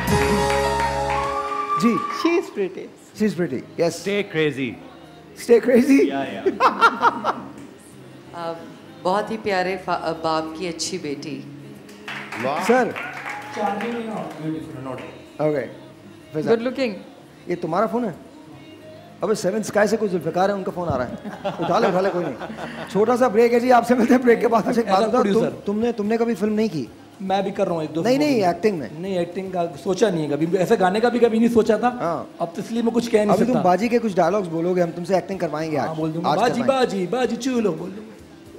जी She is pretty. She's pretty. Yes. Stay crazy. Stay crazy. Yeah yeah. uh, बहुत ही प्यारे बाप की अच्छी बेटी। Sir beautiful okay Good looking. ये तुम्हारा phone है? अबे सेवन स्काई से कोई जुल्फिकार है उनका फोन आ रहा है। उठा ले उठा ले कोई नहीं। छोटा सा ब्रेक है जी आपसे मिलते हैं ब्रेक के बाद। मुझे एक बात बताओ तुम, तुमने तुमने कभी फिल्म नहीं की? मैं भी कर रहा हूँ एक दो। नहीं नहीं एक्टिंग में नहीं एक्टिंग का सोचा नहीं है कभी। ऐसे गाने का भी कभी नहीं सोचा था। हाँ। अब तो इसलिए मैं कुछ कह नहीं सकता। अभी तुम बाजी के कुछ डायलॉग्स बोलोगे हम तुमसे एक्टिंग करवाएंगे आज। बोल दूंगा बाजी बाजी बाजी चूलो बोल दूंगा।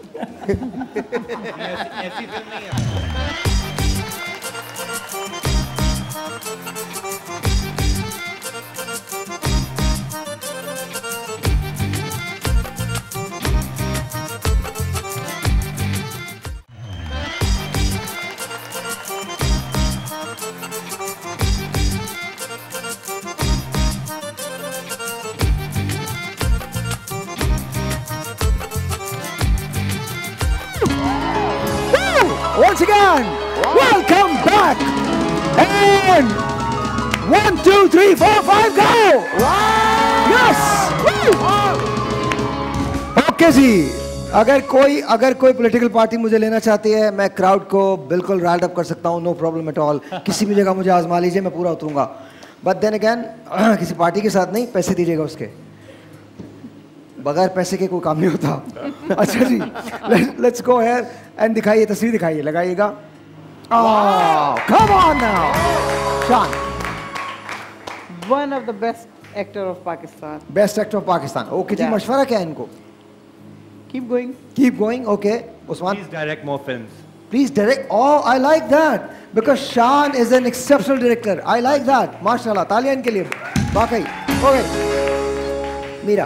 ऐसी फिल्म नहीं है। once again. Welcome back. And one, two, three, four, five, go. Yes. Okay जी. अगर कोई अगर कोई पॉलिटिकल पार्टी मुझे लेना चाहती है, मैं क्राउड को बिल्कुल राइड अप कर सकता हूँ, नो प्रॉब्लम एट ऑल. किसी भी जगह मुझे आजमा लीजिए, मैं पूरा उतरूंगा. बट देन अगैन किसी पार्टी के साथ नहीं, पैसे दीजिएगा उसके. बगैर पैसे के कोई काम नहीं होता. अच्छा जी, लेट्स गो हियर एंड दिखाइए, तस्वीर दिखाइए, लगाइएगा. Come on now. Shaan, one of the best actor of Pakistan. Best actor of Pakistan. Okay जी, मशवरा क्या है इनको? Keep going. Keep going. Okay. Usman. Please direct more films. Please direct. Oh, I like that because Shan is an exceptional director. I like that. Mashallah. तालियां इनके लिए. वाकई. Okay. Meera.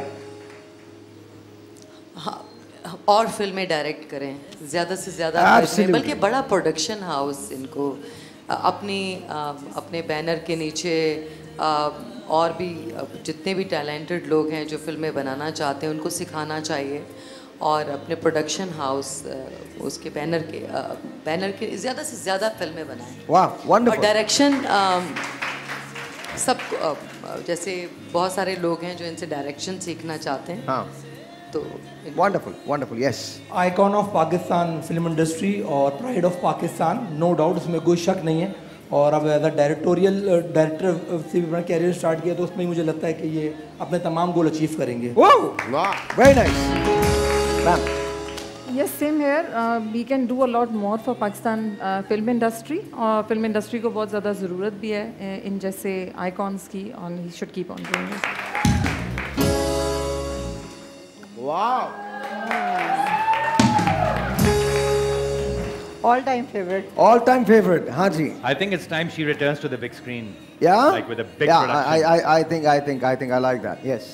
हाँ, और फिल्में डायरेक्ट करें, ज़्यादा से ज़्यादा फिल्में, बल्कि बड़ा प्रोडक्शन हाउस इनको अपनी अपने बैनर के नीचे और भी जितने भी टैलेंटेड लोग हैं जो फिल्में बनाना चाहते हैं उनको सिखाना चाहिए और अपने प्रोडक्शन हाउस उसके बैनर के बैनर के ज़्यादा से ज़्यादा फिल्में बनाएं. वाह, वंडरफुल. और डायरेक्शन सब जैसे बहुत सारे लोग हैं जो इनसे डायरेक्शन सीखना चाहते हैं. हाँ. तो wonderful, wonderful. Yes. Icon of Pakistan film industry और pride of Pakistan, no doubt, उसमें कोई शक नहीं है. और अब एज अ डायरेक्टोरियल डायरेक्टर से भी अपना कैरियर स्टार्ट किया तो उसमें मुझे लगता है कि ये अपने तमाम गोल अचीव करेंगे. वाह, very nice. Ma'am. Yes, same here. Uh, we can do a lot more for Pakistan uh, film industry. और फिल्म इंडस्ट्री को बहुत ज़्यादा ज़रूरत भी है इन जैसे आइकॉन्स की, और he should keep on doing it. Wow. All time favorite. All time favorite. हाँ जी. I think it's time she returns to the big screen. Yeah. Like with a big yeah, production. I, I, I think, I think, I think I like that. Yes.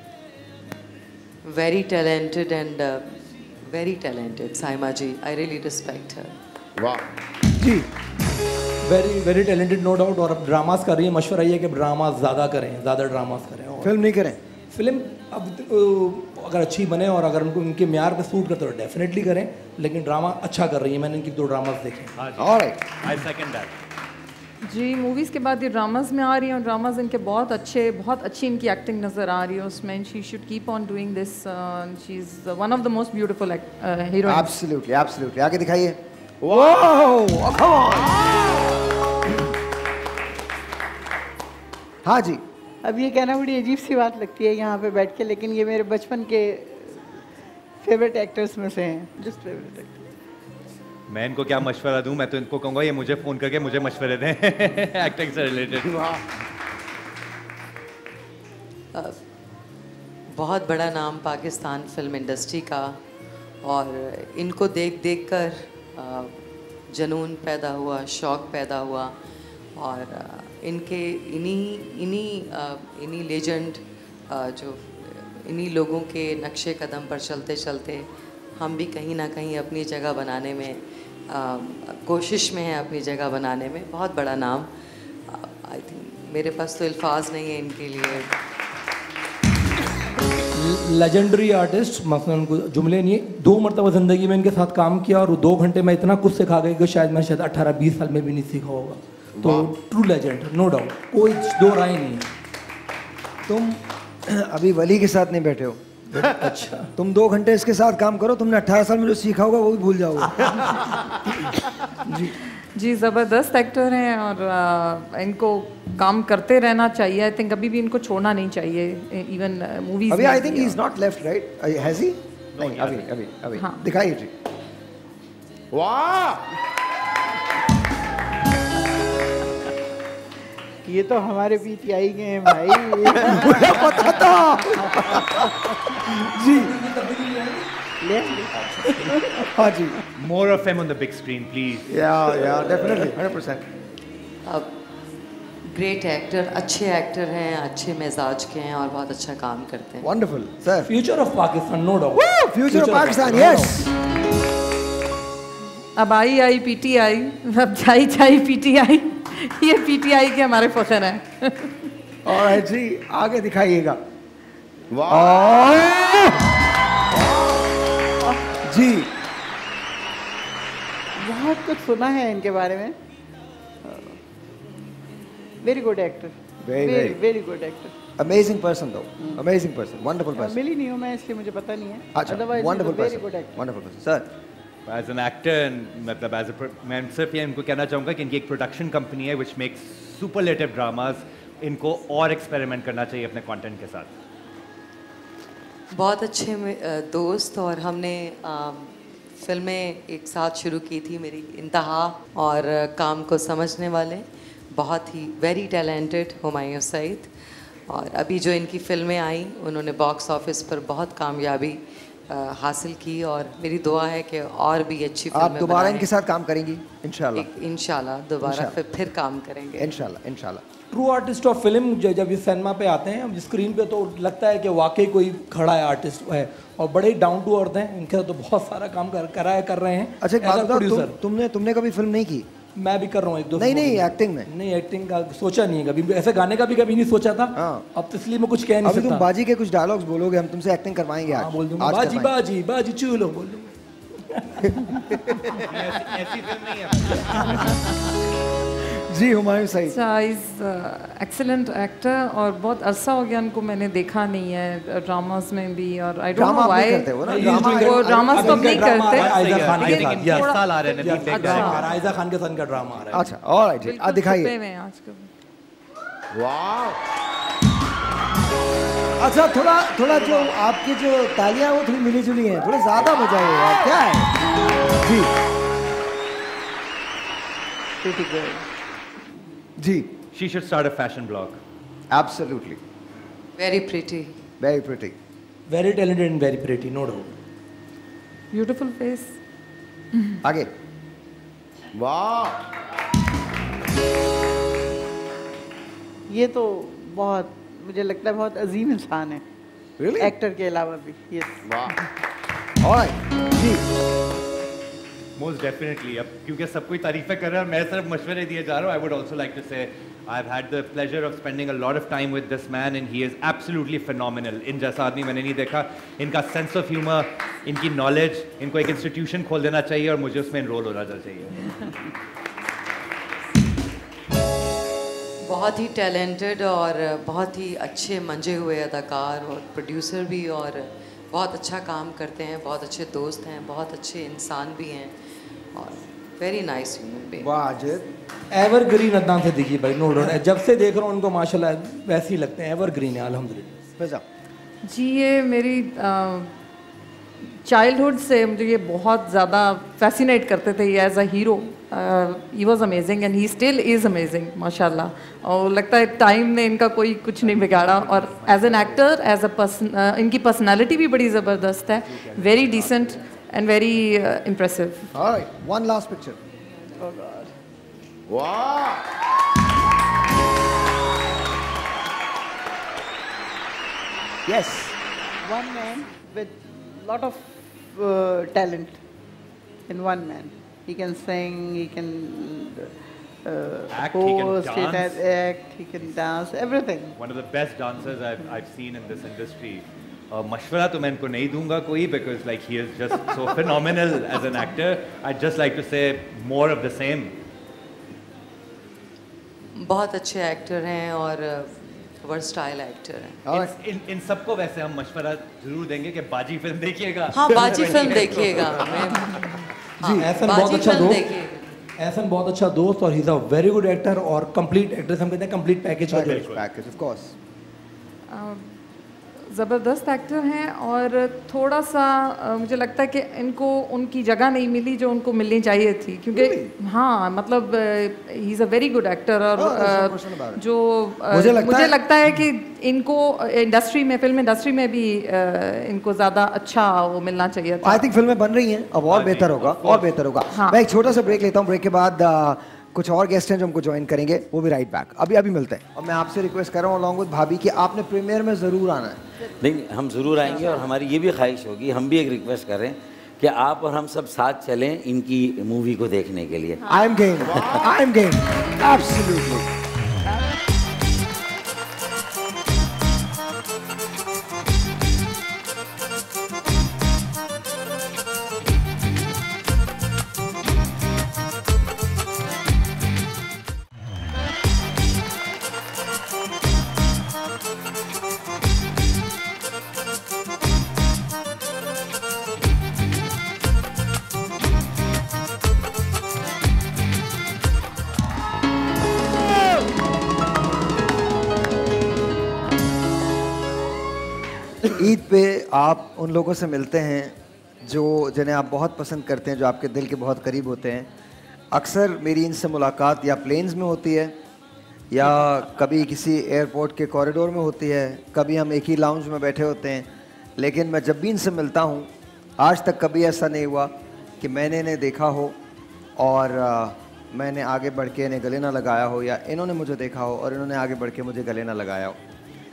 Very talented and uh, very talented, Saima ji. I really respect her. Wow. Ji. Very, very talented, no doubt. और अब dramas कर रही है, मशवरा ये है कि dramas ज़्यादा करें, ज़्यादा ड्रामास करें. और फिल्म नहीं करें. फिल्म अब अगर अच्छी बने और अगर उनको उनके म्यार पे सूट करते तो डेफिनेटली करें, लेकिन ड्रामा अच्छा कर रही है. मैंने इनकी दो ड्रामास देखे. ऑलराइट. I second that. जी, मूवीज़ के बाद ये ड्रामास में आ रही हैं और ड्रामास इनके बहुत अच्छे, बहुत अच्छी इनकी एक्टिंग नज़र आ रही है उसमें. She should keep on doing this. She is one of the most beautiful heroine. Absolutely, absolutely. आगे दिखाइए. Wow, come on. हाँ जी. अब ये कहना बड़ी अजीब सी बात लगती है यहाँ पे बैठ के, लेकिन ये मेरे बचपन के फेवरेट एक्टर्स में से हैं. Just favourite actor. मैं इनको क्या मशवरा दूं? मैं तो इनको कहूँगा ये मुझे फ़ोन करके मुझे मशवरे दें एक्टिंग से रिलेटेड. बहुत बड़ा नाम पाकिस्तान फिल्म इंडस्ट्री का, और इनको देख देख कर जुनून पैदा हुआ, शौक़ पैदा हुआ, और इनके इन्हीं इन्हीं इन्हीं लेजेंड जो इन्हीं लोगों के नक्शे कदम पर चलते चलते हम भी कहीं ना कहीं अपनी जगह बनाने में आ, कोशिश में है, अपनी जगह बनाने में. बहुत बड़ा नाम. आई थिंक मेरे पास तो अल्फाज नहीं है इनके लिए. लेजेंडरी आर्टिस्ट, मतलब उनको जुमले नहीं. दो मरतबा ज़िंदगी में इनके साथ काम किया और वो दो घंटे में इतना कुछ सिखा गए कि शायद मैं शायद अट्ठारह बीस साल में भी नहीं सीखा होगा. तो ट्रू लेजेंड, नो डाउट, कोई दो राय नहीं है. तुम अभी वली के साथ नहीं बैठे हो. अच्छा. तुम दो घंटे इसके साथ काम करो, तुमने अट्ठारह साल में जो सीखा होगा वो भी भूल जाओगे. जी जी, ज़बरदस्त एक्टर हैं और आ, इनको काम करते रहना चाहिए. आई थिंक अभी भी इनको छोड़ना नहीं चाहिए. इवन मूवीज अभी I think he is not left, right? Has he? नहीं, अभी अभी अभी हाँ. दिखाइए जी. वाह, ये तो हमारे पीटीआई के हैं भाई. मुझे पता था. जी. ले. हाँ जी. More of him on the big screen, please. Yeah, yeah, definitely, one hundred percent. अब ग्रेट एक्टर, अच्छे एक्टर हैं, अच्छे मिजाज के हैं और बहुत अच्छा काम करते हैं. Wonderful, sir. Future of Pakistan, no doubt. Future of Pakistan, yes. अब आई आई पीटीआई, अब जाई जाई पीटीआई. ये पीटीआई के हमारे फखर हैं. ऑलराइट जी, आगे दिखाइएगा. वाह जी. बहुत बहुत कुछ सुना है इनके बारे में. Very good actor. Very very good actor. Amazing person though. Amazing person. Wonderful person. मिली नहीं हूँ मैं इसलिए मुझे पता नहीं है. अच्छा. Otherwise, Wonderful very person. good actor. Wonderful person. Sir. As an actor, मतलब as a मैं सिर्फ ये इनको कहना चाहूँगा कि इनकी एक प्रोडक्शन कंपनी है which makes superlative dramas. इनको और एक्सपेरिमेंट करना चाहिए अपने कंटेंट के साथ. बहुत अच्छे दोस्त और हमने फिल्में एक साथ शुरू की थी. मेरी इंतहा और काम को समझने वाले, बहुत ही वेरी टैलेंटेड हुमायूं सईद. और अभी जो इनकी फिल्में आई उन्होंने बॉक्स ऑफिस पर बहुत कामयाबी हासिल की और मेरी दुआ है कि और भी अच्छी फिल्में आप दोबारा इनके साथ काम करेंगी इंशाल्लाह. इंशाल्लाह दोबारा फिर फिर काम करेंगे इंशाल्लाह. इंशाल्लाह. ट्रू आर्टिस्ट ऑफ फिल्म जब ये सिनेमा पे आते हैं स्क्रीन पे तो लगता है कि वाकई कोई खड़ा है आर्टिस्ट है और बड़े डाउन टू अर्थ हैं. इनके साथ तो बहुत सारा काम कर करा है कर रहे हैं. अच्छा एक बात बताओ, तुम, तुमने तुमने कभी फिल्म नहीं की? मैं भी कर रहा हूँ एक दो. नहीं नहीं एक्टिंग में नहीं, एक्टिंग का सोचा नहीं है कभी. ऐसे गाने का भी कभी नहीं सोचा था. अब तो इसलिए मैं कुछ कह नहीं सकता. अभी तुम बाजी के कुछ डायलॉग्स बोलोगे, हम तुमसे एक्टिंग करवाएंगे आज. बोल दूंगा बाजी बाजी बाजी चूलो बोल दूंगा. ऐसी फिल्म नहीं है. जी Humayun Saeed. Is excellent actor और बहुत अरसा हो गया उनको मैंने देखा नहीं है ड्रामास में भी. और आई डोंट नो व्हाई वो ड्रामास तो नहीं करते. आयजा खान के साथ ये साल आ रहे हैं. आयजा खान के साथ का ड्रामा आ रहा है. अच्छा ऑलराइट, आ दिखाइए. वाह. अच्छा थोड़ा थोड़ा जो आपकी जो तालियां वो थोड़ी मिली जुली हैं, थोड़ा ज्यादा बजाइए यार. क्या है जी? Pretty good. Ji. She should start a fashion blog. Absolutely. Very pretty. Very pretty. Very talented and very pretty, no doubt. Beautiful face. आगे. वाह. ये तो बहुत मुझे लगता है बहुत अजीम इंसान है. Really? एक्टर के अलावा भी. Yes. वाह. Alright. जी. Most definitely. अब क्योंकि सब कोई तारीफें कर रहा है, मैं सिर्फ मशवरे दिए जा रहा हूँ. I would also like to say I've had the pleasure of spending a lot of time with this man and he is absolutely phenomenal. इन जैसा आदमी मैंने नहीं देखा. इनका sense of humor, इनकी knowledge, इनको एक institution खोल देना चाहिए और मुझे उसमें enroll होना चाहिए. बहुत ही टैलेंटेड और बहुत ही अच्छे मंजे हुए अदाकार और प्रोड्यूसर भी और बहुत अच्छा काम करते हैं. बहुत अच्छे दोस्त हैं, बहुत अच्छे इंसान भी हैं और वेरी नाइस ह्यूमन बीइंग. वाह अजय. एवरग्रीन अदनान से दिखी भाई, नो डाउट. जब से देख रहा हूँ उनको माशाल्लाह वैसे ही लगते हैं. एवरग्रीन है अल्हम्दुलिल्लाह. जी ये मेरी चाइल्डहुड से मुझे ये बहुत ज़्यादा फैसिनेट करते थे. As a hero he was amazing and he still is amazing माशाल्लाह. और लगता है टाइम ने इनका कोई कुछ नहीं बिगाड़ा. और as an actor, as a person, इनकी पर्सनालिटी भी बड़ी ज़बरदस्त है. Very decent and very impressive. Alright, one last picture. Oh God. वाह. Yes. One man with lot of uh, talent in one man. He can sing, he can uh, act, he can host, he dance. can act, he can dance, everything. One of the best dancers I've I've seen in this industry. Uh, मशवरा तो मैं इनको नहीं दूंगा कोई because like he is just so phenomenal as an actor. I'd just like to say more of the same. बहुत अच्छे actor हैं और वर्सटाइल एक्टर हैं. इन, इन इन सबको वैसे हम मशवरा जरूर देंगे कि बाजी फिल्म देखिएगा. हाँ बाजी फिल्म देखिएगा. जी एहसन बहुत अच्छा दोस्त. एहसन बहुत अच्छा दोस्त और he is a very good actor और कंप्लीट एक्ट्रेस. हम कहते हैं complete package. Package of course. ज़बरदस्त एक्टर हैं और थोड़ा सा uh, मुझे लगता है कि इनको उनकी जगह नहीं मिली जो उनको मिलनी चाहिए थी. क्योंकि हाँ मतलब he is a very good actor और uh, जो uh, मुझे, लगता, मुझे है, लगता है कि इनको इंडस्ट्री में, फिल्म इंडस्ट्री में भी uh, इनको ज़्यादा अच्छा वो मिलना चाहिए था. आई थिंक फिल्में बन रही हैं, अब और बेहतर होगा और बेहतर होगा. हाँ. मैं एक छोटा सा ब्रेक लेता हूँ. ब्रेक के बाद uh, कुछ और गेस्ट हैं जो हमको ज्वाइन करेंगे, वो भी राइट बैक. अभी अभी मिलते हैं. और मैं आपसे रिक्वेस्ट कर रहा हूँ अलॉन्ग विद भाभी कि आपने प्रीमियर में ज़रूर आना है. नहीं हम ज़रूर आएंगे और हमारी ये भी ख्वाहिश होगी, हम भी एक रिक्वेस्ट करें कि आप और हम सब साथ चलें इनकी मूवी को देखने के लिए. I am game. I am game. Absolutely. Eid पे आप उन लोगों से मिलते हैं जो जिन्हें आप बहुत पसंद करते हैं, जो आपके दिल के बहुत करीब होते हैं। अक्सर मेरी इनसे मुलाकात या प्लेन्स में होती है या कभी किसी एयरपोर्ट के कॉरिडोर में होती है, कभी हम एक ही लाउंज में बैठे होते हैं। लेकिन मैं जब भी इनसे मिलता हूँ, आज तक कभी ऐसा नहीं हुआ कि मैंने इन्हें देखा हो और आ, मैंने आगे बढ़ के इन्हें गले ना लगाया हो या इन्होंने मुझे देखा हो और इन्होंने आगे बढ़ के मुझे गले ना लगाया हो।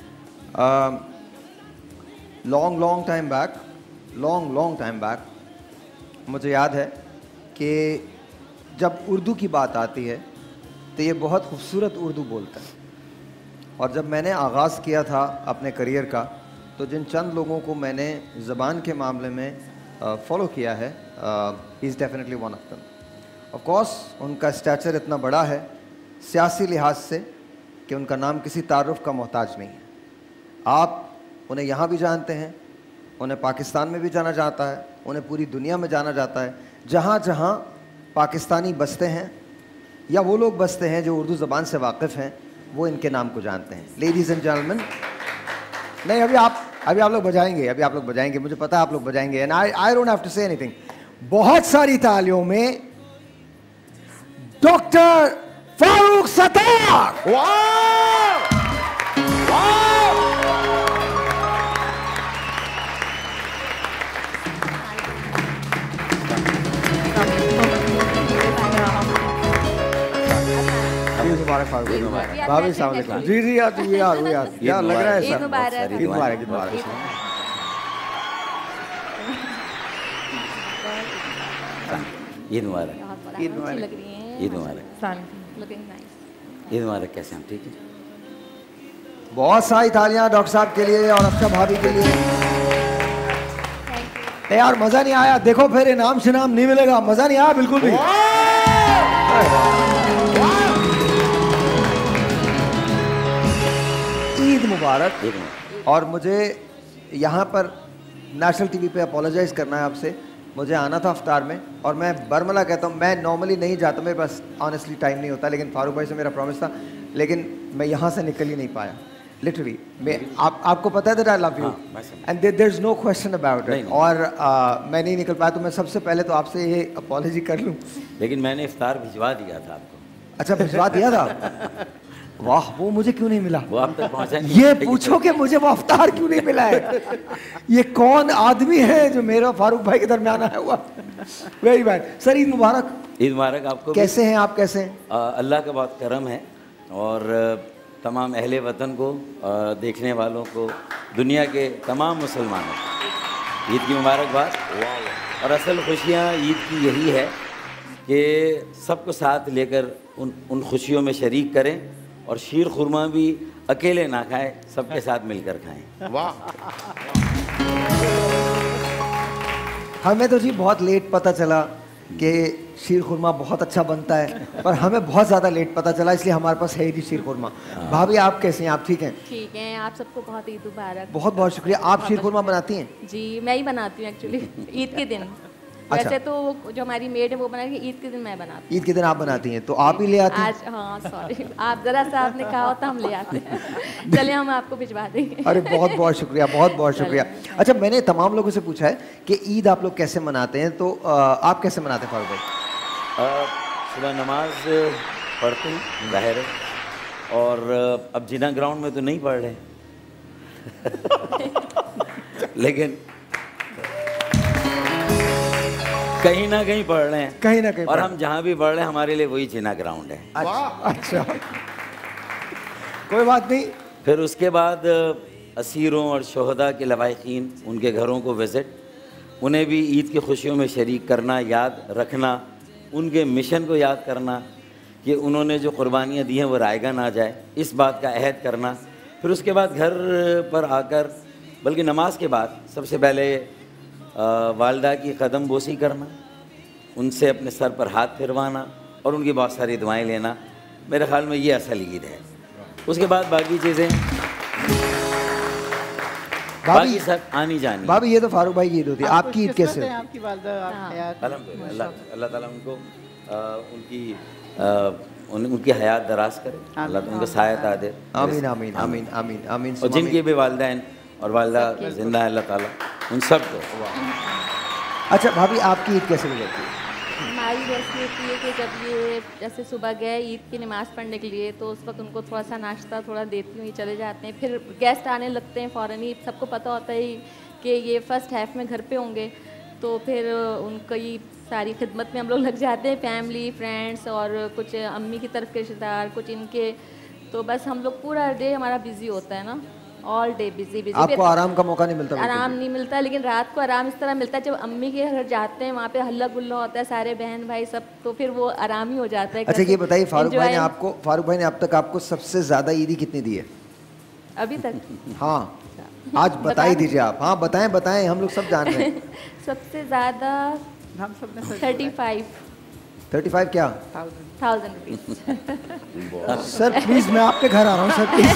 Long long time back long long time back मुझे याद है कि जब उर्दू की बात आती है तो ये बहुत खूबसूरत उर्दू बोलता है। और जब मैंने आगाज़ किया था अपने करियर का, तो जिन चंद लोगों को मैंने ज़बान के मामले में फॉलो uh, किया है, he is definitely one of them. Of course उनका स्टैचर इतना बड़ा है सियासी लिहाज से कि उनका नाम किसी तारुफ का मोहताज नहीं है। आप उन्हें यहाँ भी जानते हैं, उन्हें पाकिस्तान में भी जाना जाता है, उन्हें पूरी दुनिया में जाना जाता है। जहाँ जहाँ पाकिस्तानी बसते हैं या वो लोग बसते हैं जो उर्दू ज़बान से वाकिफ़ हैं, वो इनके नाम को जानते हैं। लेडीज़ एंड जेंटलमैन, नहीं अभी आप अभी आप लोग बजाएंगे, अभी आप लोग बजाएंगे, मुझे पता है आप लोग बजाएंगे। And I I don't have to say anything. बहुत सारी तालियों में डॉक्टर फारूक सत्तार। भाभी साहब जी जी यार जी यार यार यार लग रहा है सर। ईद मुबारक, ईद मुबारक, ईद मुबारक। ईद मुबारक, ईद मुबारक, ईद मुबारक, ईद मुबारक। कैसे हम ठीक है? बहुत सारी तालियां डॉक्टर साहब के लिए और अफ्शा भाभी के लिए। यार मजा नहीं आया, देखो फिर इनाम शिनाम नहीं मिलेगा, मजा नहीं आया बिल्कुल भी। ईद मुबारक। और मुझे यहाँ पर नेशनल टीवी पे अपोलोजाइज़ करना है आपसे। मुझे आना था अफ्तार में और मैं बरमला कहता हूँ, मैं नॉर्मली नहीं जाता, मेरे पास ऑनेस्टली टाइम नहीं होता, लेकिन फारूक भाई से मेरा प्रॉमिस था, लेकिन मैं यहाँ से निकल ही नहीं पाया लिटरली। मैं आप आपको पता है that I love you and there is no question about it. और uh, मैं नहीं निकल पाया, तो मैं सबसे पहले तो आपसे ये अपॉलॉजी कर लूँ। लेकिन मैंने इफ्तार भिजवा दिया था आपको। अच्छा भिजवा दिया था? वाह, वो मुझे क्यों नहीं मिला? वो आप तक पहुंचा नहीं। ये पूछो कि मुझे वो अफ्तार क्यों नहीं मिला है। ये कौन आदमी है जो मेरा फारूक भाई के दरमियान आया हुआ। Very bad. सर ईद मुबारक। ईद मुबारक आपको। कैसे हैं आप? कैसे हैं? आ, अल्लाह का बहुत करम है और तमाम अहले वतन को, आ, देखने वालों को, दुनिया के तमाम मुसलमानों को ईद की मुबारकबाद। और असल खुशियाँ ईद की यही है कि सबको साथ लेकर उन उन खुशियों में शरीक करें और शीर खुरमा भी अकेले ना खाएं, सबके साथ मिलकर खाएं। वाह। हमें तो जी बहुत लेट पता चला कि शीर खुरमा बहुत अच्छा बनता है, पर हमें बहुत ज़्यादा लेट पता चला, इसलिए हमारे पास है ही नहीं शीर खुरमा। भाभी आप कैसे हैं? आप ठीक हैं? ठीक हैं। आप सबको बहुत ईद मुबारक। बहुत बहुत शुक्रिया। आप शीर खुरमा बनाती हैं? जी मैं ही बनाती हूँ एक्चुअली ईद के दिन। अच्छा। वैसे तो जो हमारी मेड है वो बनाती है, ईद के दिन मैं बनाती हूँ। ईद के दिन आप बनाती हैं, तो आप ही ले आती हैं? आज हाँ सॉरी, आप जरा सा आपने कहा होता हम ले आते हैं। चलिए हम आपको भिजवा देंगे। अरे बहुत बहुत शुक्रिया, बहुत बहुत शुक्रिया। अच्छा, मैंने तमाम लोगों से पूछा है कि ईद आप लोग कैसे मनाते हैं, तो आ, आप कैसे मनाते हैं फारूक भाई? सुबह नमाज पढ़ते हैं जाहिर है, और अब जिना ग्राउंड में तो नहीं पढ़ रहे लेकिन कहीं ना कहीं पढ़ रहे हैं, कहीं ना कहीं, और हम जहाँ भी पढ़ रहे हैं हमारे लिए वही जिना ग्राउंड है। अच्छा, अच्छा कोई बात नहीं। फिर उसके बाद असीरों और शहदा के लवाहिकीन, उनके घरों को विज़िट, उन्हें भी ईद की खुशियों में शरीक करना, याद रखना, उनके मिशन को याद करना कि उन्होंने जो कुर्बानियाँ दी हैं वो रायगा ना जाए, इस बात का अहद करना। फिर उसके बाद घर पर आकर, बल्कि नमाज के बाद सबसे पहले वालदा की कदम बोसी करना, उनसे अपने सर पर हाथ फिरवाना और उनकी बहुत सारी दुआएं लेना। मेरे ख्याल में ये असल ईद है। उसके बाद बाकी चीज़ें बाकी सब आनी जानी। भाभी ये तो फारूक भाई की ईद होती है, आपकी ईद कैसे? आपकी वालदा अल्हम्दुलिल्लाह, अल्लाह ताला उनको आ, उनकी आ, उन, उनकी हयात दराज करे, अल्लाह उनको सायत दे। आमीन आमीन आमीन आमीन आमीन। और जिनकी भी वालदैन और वालिदा जिंदा है अल्लाह ताला उन सब को। अच्छा भाभी, आपकी ईद कैसे गुजरती है? हमारी वैसे होती है कि जब ये जैसे सुबह गए ईद की नमाज़ पढ़ने के लिए तो उस वक्त उनको थोड़ा सा नाश्ता थोड़ा देती हूँ, ये चले जाते हैं। फिर गेस्ट आने लगते हैं फ़ौरन ही, सबको पता होता है कि ये फ़र्स्ट हाफ में घर पे होंगे, तो फिर उनकी सारी खिदमत में हम लोग लग जाते हैं, फैमिली फ्रेंड्स और कुछ अम्मी की तरफ के रिश्तेदार, कुछ इनके, तो बस हम लोग पूरा डे हमारा बिजी होता है ना, ऑल डे बिजी बिजी। आपको आराम का मौका नहीं मिलता? आराम नहीं मिलता, लेकिन रात को आराम इस तरह मिलता है जब अम्मी के घर जाते हैं, वहाँ पे हल्ला गुल्ला होता है, सारे बहन भाई सब, तो फिर वो आराम ही हो जाता है। अच्छा ये बताइए, फारूक भाई ने आपको फारूक भाई ने अब तक आपको सबसे ज्यादा ईदी कितनी दी है अभी तक? हाँ आज बता ही दीजिए आप। हाँ बताएं बताएं, हम लोग सब जान रहे हैं। सबसे ज्यादा हम सब ने थर्टी फाइव थर्टी फाइव क्या थाउजेंड रुपीज। सर प्लीज मैं आपके घर आ रहा हूँ सर प्लीज।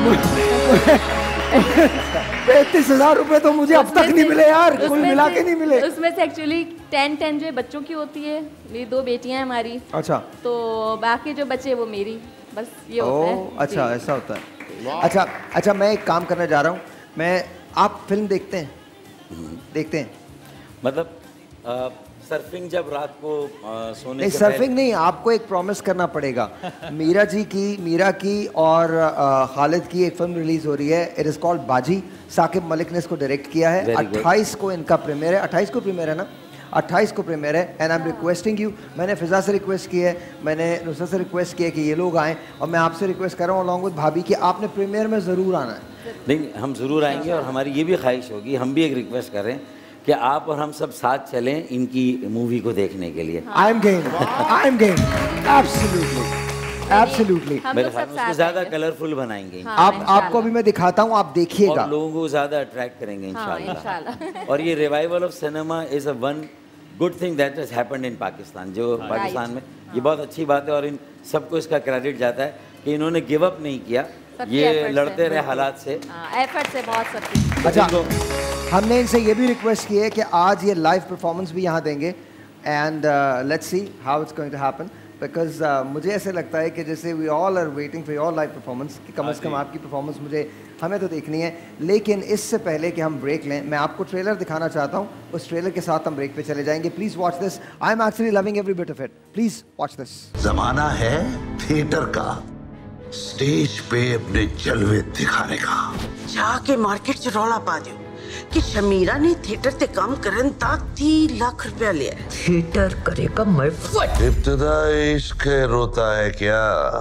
पैंतीस हजार रुपए तो मुझे अब तक नहीं मिले यार, कुल मिला के नहीं मिले। उसमें से एक्चुअली टेन टेन जो बच्चों की होती है, मेरी दो बेटियां हैं हमारी। अच्छा। तो बाकी जो बच्चे वो मेरी, बस ये होता है। अच्छा ऐसा होता है। अच्छा अच्छा मैं एक काम करने जा रहा हूँ, मैं आप फिल्म देखते हैं? देखते हैं मतलब आ, सर्फिंग जब रात को आ, सोने नहीं, से सर्फिंग नहीं, आपको एक प्रॉमिस करना पड़ेगा। मीरा जी की मीरा की और आ, खालिद की एक फिल्म रिलीज हो रही है, इट इज कॉल्ड बाजी। साकिब मलिक ने इसको डायरेक्ट किया है। अट्ठाईस को इनका प्रीमियर है, अट्ठाईस को प्रीमियर है ना, अट्ठाईस को प्रीमियर है। And I am requesting you, मैंने फिजा से रिक्वेस्ट की है, मैंने नुसरत से रिक्वेस्ट की है कि ये लोग आएँ, और मैं आपसे रिक्वेस्ट कर रहा हूँ अलॉन्ग विद भाभी कि आपने प्रीमियर में ज़रूर आना है। नहीं हम ज़रूर आएंगे, और हमारी ये भी ख्वाहिश होगी, हम भी एक रिक्वेस्ट कर रहे हैं कि आप और हम सब साथ चलें इनकी मूवी को देखने के लिए। I am game, I am game, absolutely absolutely. मेरे ख्याल में उसको ज़्यादा कलरफुल बनाएंगे। आप आपको अभी मैं दिखाता हूँ, आप देखिएगा, और लोगों को ज़्यादा अट्रैक्ट करेंगे इंशाल्लाह। और ये revival of cinema is a one good thing that has happened in Pakistan. जो पाकिस्तान में ये बहुत अच्छी बात है, और इन सबको इसका क्रेडिट जाता है कि इन्होंने गिव अप नहीं किया, ये लड़ते रहे हालात से, एफर्ट से बहुत सब। अच्छा हमने इनसे ये भी रिक्वेस्ट की है कि आज ये लाइव परफॉर्मेंस भी यहाँ देंगे, and let's see how it's going to happen, because मुझे ऐसे लगता है कि जैसे we all are waiting for your live performance, कि कम से कम आपकी परफॉर्मेंस मुझे हमें तो देखनी है। लेकिन इससे पहले कि हम ब्रेक लें, मैं आपको ट्रेलर दिखाना चाहता हूँ, उस ट्रेलर के साथ हम ब्रेक पे चले जाएंगे। Please watch this, I am actually loving every bit of it, please watch this. जमाना है थिएटर का, स्टेज पे अपने जलवे दिखाने का। जाके मार्केट च रौला पा दियो कि शमीरा ने थिएटर ते काम करन दा तीन लाख रुपया लिया। थिएटर करेगा मैं फट। इब्तिदाई इश्क रोता है क्या,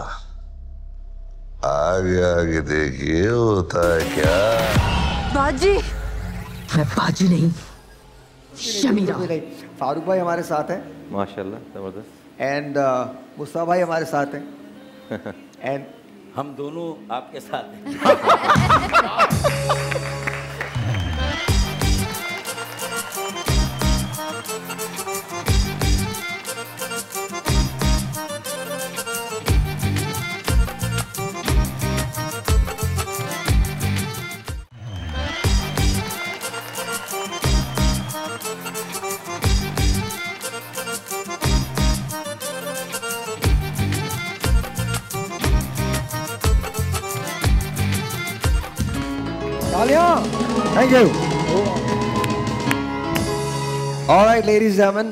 आगे आगे देखिए होता है क्या। बाजी, मैं बाजी नहीं शमीरा। फारूक भाई हमारे साथ हैं माशाल्लाह, जबरदस्त। एंड मुस्तफा भाई हमारे साथ हैं, एंड हम दोनों आपके साथ हैं। Thank you. All right, ladies and gentlemen,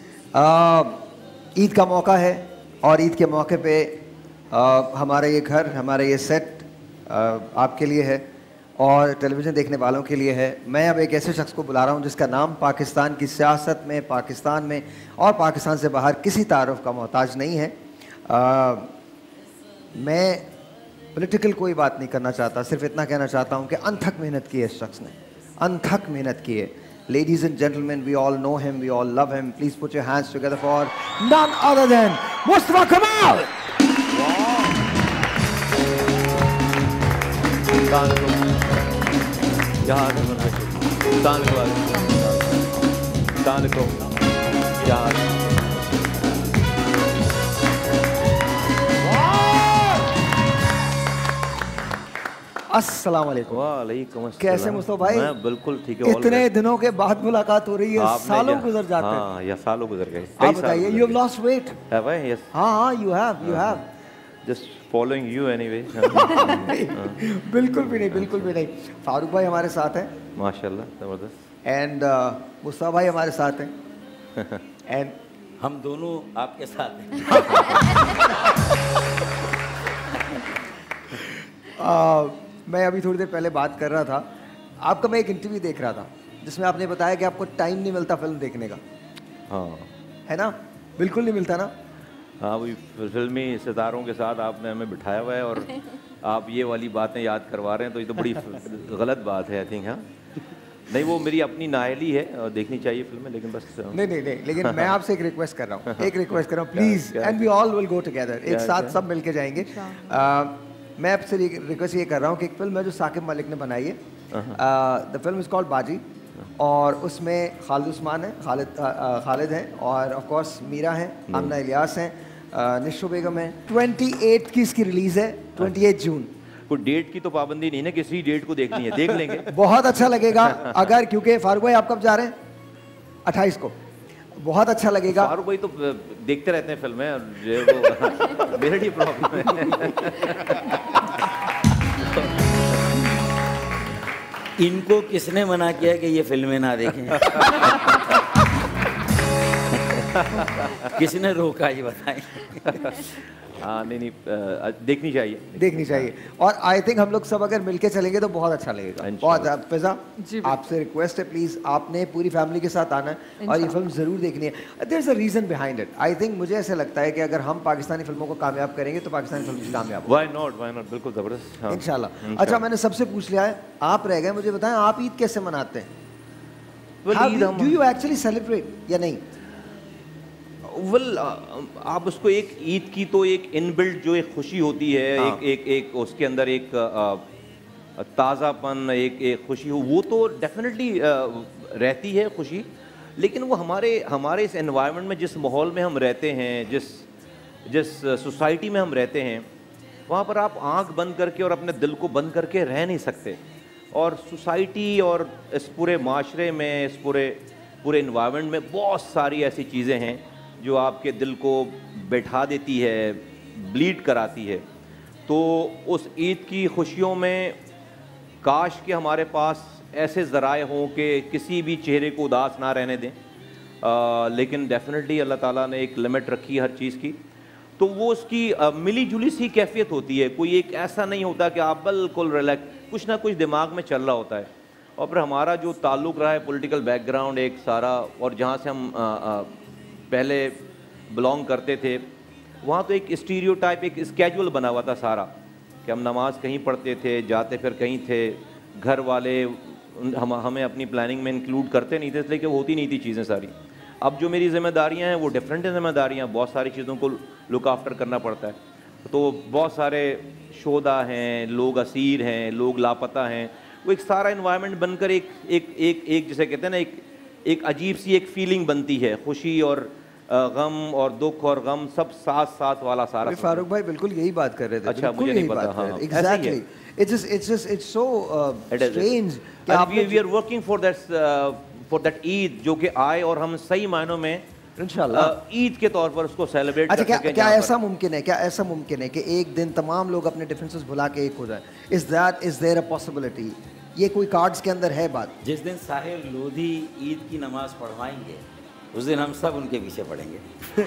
Eid का मौका है, और ईद के मौके पे uh, हमारा ये घर, हमारा ये सेट uh, आपके लिए है और टेलीविज़न देखने वालों के लिए है। मैं अब एक ऐसे शख्स को बुला रहा हूँ जिसका नाम पाकिस्तान की सियासत में, पाकिस्तान में और पाकिस्तान से बाहर किसी तारुफ का मोहताज नहीं है। uh, मैं पॉलिटिकल कोई बात नहीं करना चाहता, सिर्फ इतना कहना चाहता हूँ कि अनथक मेहनत की है इस शख्स ने, अनथक मेहनत की है। Ladies and gentlemen, we all know him, we all love him. Please put your hands together for none other than Mustafa Kamal. अस्सलाम वालेकुम। वालेकुम अस्सलाम। कैसे मुस्तफा भाई? मैं बिल्कुल ठीक है। इतने दिनों के बाद मुलाकात हो रही है, सालों गुजर जाते हैं। हाँ, या सालों गुजर गए। आप बताइए, you have lost weight. Have I? Yes. हाँ हाँ, you have, you have. Just following you anyway. बिल्कुल भी नहीं, बिल्कुल भी नहीं। फारूक भाई हमारे साथ हैं माशाल्लाह, ज़बरदस्त। एंड मुस्तफा भाई हमारे साथ हैं एंड हम दोनों आपके साथ हैं। uh, मैं अभी थोड़ी देर पहले बात कर रहा था, आपका मैं एक इंटरव्यू देख रहा था जिसमें आपने बताया कि आपको टाइम नहीं मिलता फिल्म देखने का। हाँ, है ना? बिल्कुल नहीं मिलता ना? हाँ, वही फिल्मी सितारों के साथ आपने हमें बिठाया हुआ है और आप ये वाली बातें याद करवा रहे हैं, तो ये तो बड़ी गलत बात है आई थिंक। हाँ नहीं, वो मेरी अपनी नाअहली है, देखनी चाहिए फिल्में, लेकिन बस नहीं नहीं नहीं लेकिन मैं आपसे एक रिक्वेस्ट कर रहा हूँ, एक रिक्वेस्ट कर रहा हूँ please, and we all will go together, एक साथ सब मिलके जाएंगे। uh, मैं आपसे रिक्वेस्ट ये कर रहा हूँ कि एक फिल्म है जो साकिब मलिक ने बनाई है, द फिल्म इज कॉल्ड बाजी, और उसमें खालिद उस्मान है, खालिद खालिद हैं, और ऑफ कोर्स मीरा हैं, आमना इलियास हैं, निशो बेगम है। अट्ठाईस की इसकी रिलीज है, अट्ठाईस जून। कोई डेट की तो पाबंदी नहीं है, किसी डेट को देखनी है, देख लेंगे। बहुत अच्छा लगेगा अगर, क्योंकि फारूक भाई आप कब जा रहे हैं? अट्ठाईस को। बहुत अच्छा लगेगा। फारूक भाई तो देखते रहते हैं फिल्में, और जो मेरे लिए प्रॉब्लम है। इनको किसने मना किया कि ये फिल्में ना देखें? किसने रोका ये बताएं? हाँ नहीं नहीं, देखनी चाहिए, देखनी चाहिए। और आई थिंक हम लोग सब अगर मिलके चलेंगे तो बहुत अच्छा लगेगा। बहुत। फिजा आपसे रिक्वेस्ट है, प्लीज आपने पूरी फैमिली के साथ आना है और ये फिल्म जरूर देखनी है। There is a reason behind it. I think मुझे ऐसे लगता है कि अगर हम पाकिस्तानी फिल्मों को कामयाब करेंगे तो पाकिस्तानी फिल्म भी कामयाब व्हाई नॉट, व्हाई नॉट, बिल्कुल जबरदस्त। हाँ। इंशाल्लाह। अच्छा, मैंने सबसे पूछ लिया है, आप रह गए, मुझे बताएं आप ईद कैसे मनाते हैं? डू यू एक्चुअली सेलिब्रेट या नहीं? वेल well, आप उसको एक ईद की तो एक इनबिल्ट जो एक खुशी होती है, हाँ। एक एक एक उसके अंदर एक ताज़ापन, एक एक खुशी हो, वो तो डेफिनेटली रहती है खुशी, लेकिन वो हमारे हमारे इस एनवायरनमेंट में, जिस माहौल में हम रहते हैं, जिस जिस सोसाइटी में हम रहते हैं, वहाँ पर आप आंख बंद करके और अपने दिल को बंद करके रह नहीं सकते। और सोसाइटी और इस पूरे माशरे में, इस पूरे पूरे इन्वायरमेंट में बहुत सारी ऐसी चीज़ें हैं जो आपके दिल को बैठा देती है, ब्लीड कराती है। तो उस ईद की खुशियों में काश कि हमारे पास ऐसे ज़राए हों कि किसी भी चेहरे को उदास ना रहने दें, आ, लेकिन डेफिनेटली अल्लाह ताला ने एक लिमिट रखी है हर चीज़ की, तो वो उसकी मिली जुली सी कैफियत होती है। कोई एक ऐसा नहीं होता कि आप बिल्कुल रिलैक्स, कुछ ना कुछ दिमाग में चल रहा होता है। और फिर हमारा जो ताल्लुक़ रहा है, पॉलिटिकल बैकग्राउंड एक सारा, और जहाँ से हम आ, आ, पहले बिलोंग करते थे, वहाँ तो एक स्टीरियोटाइप, एक स्केजुअल बना हुआ था सारा, कि हम नमाज कहीं पढ़ते थे, जाते फिर कहीं थे, घर वाले हम हमें अपनी प्लानिंग में इंक्लूड करते नहीं थे, इसलिए कि होती नहीं थी चीज़ें सारी। अब जो मेरी जिम्मेदारियाँ हैं वो डिफरेंट जिम्मेदारियाँ, बहुत सारी चीज़ों को लुक आफ्टर करना पड़ता है। तो बहुत सारे शोधा हैं, लोग असीर हैं, लोग लापता हैं, वो एक सारा इन्वायरमेंट बनकर एक एक एक एक जैसे कहते हैं ना, एक एक अजीब सी एक फीलिंग बनती है, खुशी और गम और दुख और गम सब साथ साथ वाला सारा। फारूक भाई बिल्कुल यही बात कर रहे थे। अच्छा, मुझे नहीं पता। हाँ, exactly, it's just it's just it's so strange कि आप we are working for that for that Eid जो कि आए और हम सही मायनों में इंशाल्लाह ईद के तौर पर उसको सेलिब्रेट अच्छा, कर सकें। क्या ऐसा मुमकिन है, क्या ऐसा मुमकिन है कि एक दिन तमाम लोग अपने डिफरेंसेस भुला के एक हो जाए? Is that is there a possibility? ये कोई कार्ड्स के अंदर है बात? जिस दिन साहिर लोधी ईद की नमाज पढ़वाएंगे उस दिन हम सब उनके पीछे पड़ेंगे।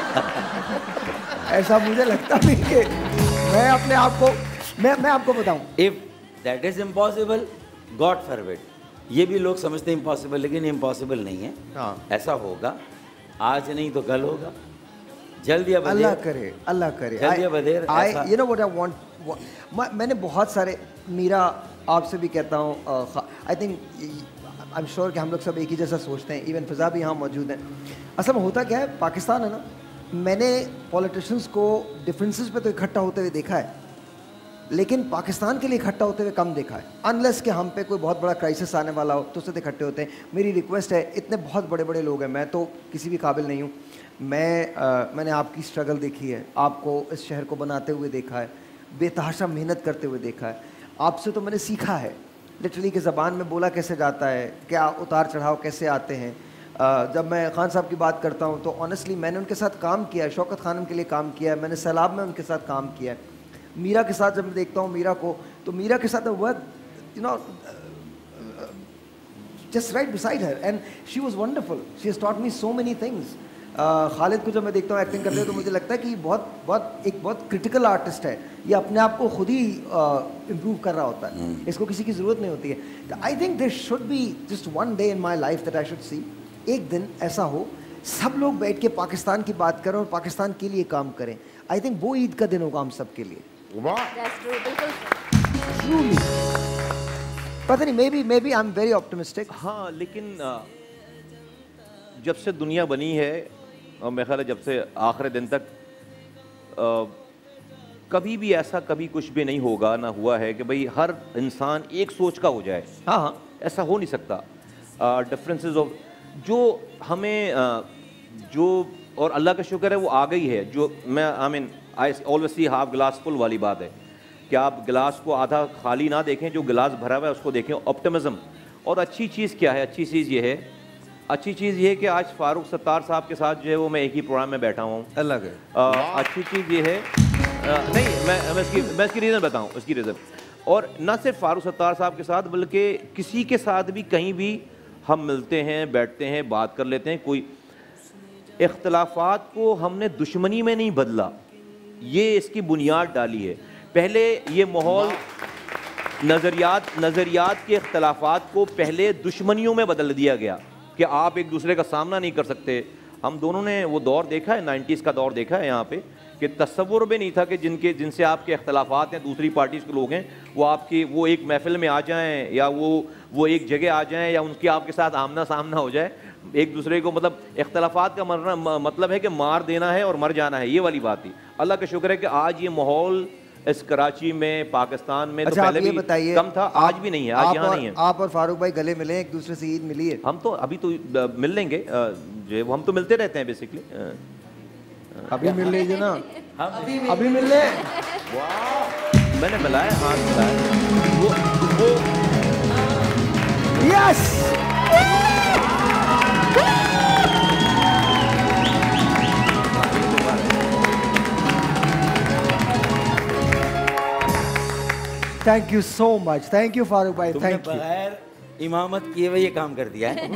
ऐसा मुझे लगता नहीं कि मैं अपने आप को मैं मैं आपको बताऊं, if that is impossible, God forbid, ये भी लोग समझते हैं इम्पॉसिबल, लेकिन इम्पॉसिबल नहीं है। हाँ। ऐसा होगा, आज नहीं तो कल होगा, जल्द या बदेर। अल्लाह करे, अल्लाह करे। जल्द या बदेर। I you know what I want, मैंने बहुत सारे, मीरा आपसे भी कहता हूँ, I think I am sure कि हम लोग सब एक ही जैसा सोचते हैं, इवन फिजा भी यहाँ मौजूद हैं। असल में होता क्या है, पाकिस्तान है ना, मैंने पॉलिटिशियंस को डिफरेंसेस पे तो इकट्ठा होते हुए देखा है, लेकिन पाकिस्तान के लिए इकट्ठा होते हुए कम देखा है। अनलेस कि हम पे कोई बहुत बड़ा क्राइसिस आने वाला हो तो उससे इकट्ठे होते हैं। मेरी रिक्वेस्ट है, इतने बहुत बड़े बड़े लोग हैं, मैं तो किसी भी काबिल नहीं हूँ। मैं आ, मैंने आपकी स्ट्रगल देखी है, आपको इस शहर को बनाते हुए देखा है, बेतहाशा मेहनत करते हुए देखा है। आपसे तो मैंने सीखा है लिटरली कि ज़बान में बोला कैसे जाता है, क्या उतार चढ़ाव कैसे आते हैं। uh, जब मैं खान साहब की बात करता हूँ तो ऑनेस्टली मैंने उनके साथ काम किया है, शौकत खानम के लिए काम किया है, मैंने सैलाब में उनके साथ काम किया है। मीरा के साथ जब मैं देखता हूँ मीरा को, तो मीरा के साथ work you know just right beside her and she was wonderful, she has taught me so many things। Khalid को जब मैं देखता हूँ एक्टिंग करते हुए तो मुझे लगता है कि बहुत बहुत एक बहुत क्रिटिकल आर्टिस्ट है, ये अपने आप को खुद ही इम्प्रूव कर रहा होता है, इसको किसी की ज़रूरत नहीं होती है। I think this should be just one day in my life that I should see, एक दिन ऐसा हो सब लोग बैठ के पाकिस्तान की बात करें और पाकिस्तान के लिए काम करें। आई थिंक वो ईद का दिन होगा हम सब के लिए। पता नहीं, maybe maybe I am very optimistic. हाँ, लेकिन जब से दुनिया बनी है और मेरे ख्याल है जब से आखिर दिन तक आ, कभी भी ऐसा कभी कुछ भी नहीं होगा, ना हुआ है कि भाई हर इंसान एक सोच का हो जाए। हाँ हाँ, ऐसा हो नहीं सकता। डिफरेंसेस ऑफ जो हमें आ, जो और अल्लाह का शुक्र है वो आ गई है। जो मैं I mean I always see half glass full वाली बात है कि आप गिलास को आधा खाली ना देखें, जो गिलास भरा हुआ है उसको देखें, ऑप्टिमिज्म। और अच्छी चीज़ क्या है? अच्छी चीज़ ये है अच्छी चीज़ ये है कि आज फारूक सत्तार साहब के साथ जो है वो मैं एक ही प्रोग्राम में बैठा हुआ हूँ। अलग है। आ, अच्छी चीज़ ये है आ, नहीं मैं मैं इसकी मैं इसकी रीज़न बताऊँ इसकी रीज़न और ना सिर्फ फारूक सत्तार साहब के साथ बल्कि किसी के साथ भी कहीं भी हम मिलते हैं, बैठते हैं, बात कर लेते हैं। कोई इख्तलाफात को हमने दुश्मनी में नहीं बदला, ये इसकी बुनियाद डाली है। पहले ये माहौल नज़रियात नज़रियात के इख्तलाफात को पहले दुश्मनियों में बदल दिया गया कि आप एक दूसरे का सामना नहीं कर सकते। हम दोनों ने वो दौर देखा है, नाइन्टीज़ का दौर देखा है यहाँ पे, कि तस्वुर भी नहीं था कि जिनके जिनसे आपके इख्तलाफात हैं, दूसरी पार्टीज़ के लोग हैं, वो आपकी वो एक महफिल में आ जाएं या वो वो एक जगह आ जाएं या उनकी आपके साथ आमना सामना हो जाए एक दूसरे को। मतलब इख्तलाफात का मरना मतलब है कि मार देना है और मर जाना है, ये वाली बात थी। अल्लाह का शुक्र है कि आज ये माहौल इस कराची में, पाकिस्तान में अच्छा, तो पहले भी कम था, आज भी नहीं है, आज यहाँ नहीं है। आप और फारूक भाई गले मिले, एक दूसरे से ईद मिली है? हम तो अभी तो मिल लेंगे, जो हम तो मिलते रहते हैं बेसिकली। अभी मिल लीजिए ना, अभी अभी मिल ले। मैंने मिलाया, हाथ मिलाया वो वो yes. Thank you so much, thank you Farooq भाई, थैंक यू। बगैर इमामत किए हुए ये काम कर दिया है।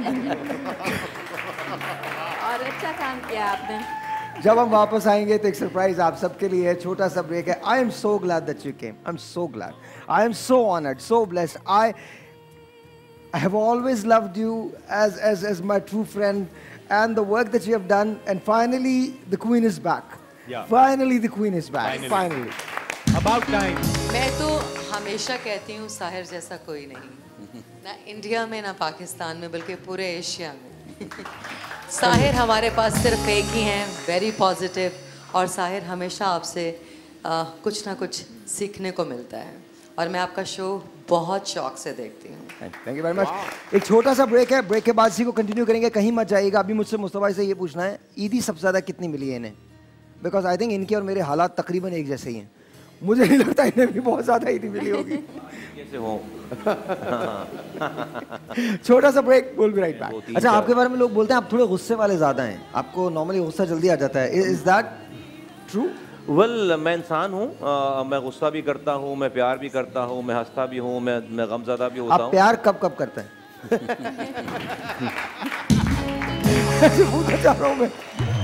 और अच्छा काम किया आपने। जब हम वापस आएंगे तो एक सरप्राइज आप सबके लिए है, छोटा सा ब्रेक है। I am so glad that you came, I am so glad, I am so honoured, so blessed. I I have always loved you as, as, as my true friend and the work that you have done, and finally the queen is back. Yeah. Finally the queen is back. Finally. Finally. About time. मैं तो हमेशा कहती हूँ साहिर जैसा कोई नहीं, ना India में ना पाकिस्तान में बल्कि पूरे एशिया में। साहिर हमारे पास सिर्फ एक ही हैं, वेरी पॉजिटिव, और साहिर हमेशा आपसे आ, कुछ ना कुछ सीखने को मिलता है और मैं आपका शो बहुत शौक से देखती हूँ। Thank you very much. एक छोटा सा ब्रेक है, ब्रेक के बाद इसी को कंटिन्यू करेंगे, कहीं मत जाइएगा। अभी मुझसे मुस्तफा से ये पूछना है, ईदी सबसे ज़्यादा कितनी मिली है इन्हें? बिकॉज आई थिंक इनके और मेरे हालात तकरीबन एक जैसे ही हैं। मुझे नहीं लगता इन्हें भी बहुत ज़्यादा ईदी मिली होगी। कैसे हो? छोटा सा break, will be right back. अच्छा, आपके बारे में लोग बोलते हैं आप थोड़े गुस्से वाले ज़्यादा हैं, आपको नॉर्मली गुस्सा जल्दी आ जाता है, is that true? Well well, मैं इंसान हूँ, मैं गुस्सा भी करता हूँ, मैं प्यार भी करता हूँ, मैं हंसता भी हूँ, मैं मैं गमज़दा भी होता हूँ। आप प्यार कब कब करते हैं? ऐसे पूछना चाह रहा हूँ मैं।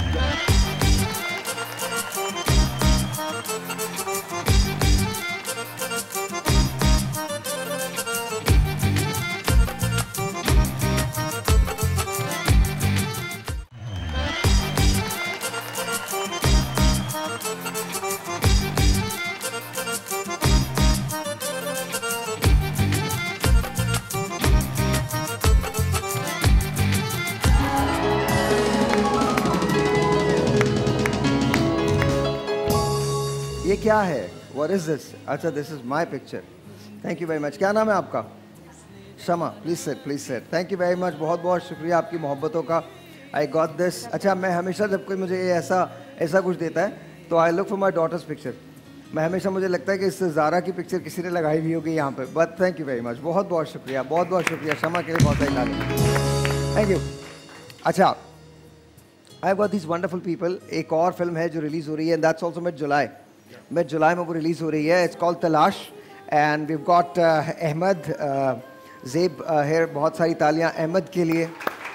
ये क्या है? What is this? अच्छा, this is my picture. Thank you very much. क्या नाम है आपका? Shama, please sir, please sir. Thank you very much, बहुत बहुत शुक्रिया आपकी मोहब्बतों का। I got this. अच्छा, मैं हमेशा जब कोई मुझे ये ऐसा ऐसा कुछ देता है तो I look for my daughter's picture. मैं हमेशा मुझे लगता है कि इससे ज़ारा की पिक्चर किसी ने लगाई हुई होगी यहाँ पे। But thank you very much, बहुत बहुत शुक्रिया, बहुत बहुत शुक्रिया शमा के लिए, बहुत सही। Thank you. अच्छा, I've got these wonderful people. एक और फिल्म है जो रिलीज हो रही है, and that's also mid July. mid July में वो रिलीज हो रही है. It's called तलाश, and we've got uh, Ahmad uh, ज़ेब uh, here. बहुत सारी तालियां अहमद के लिए.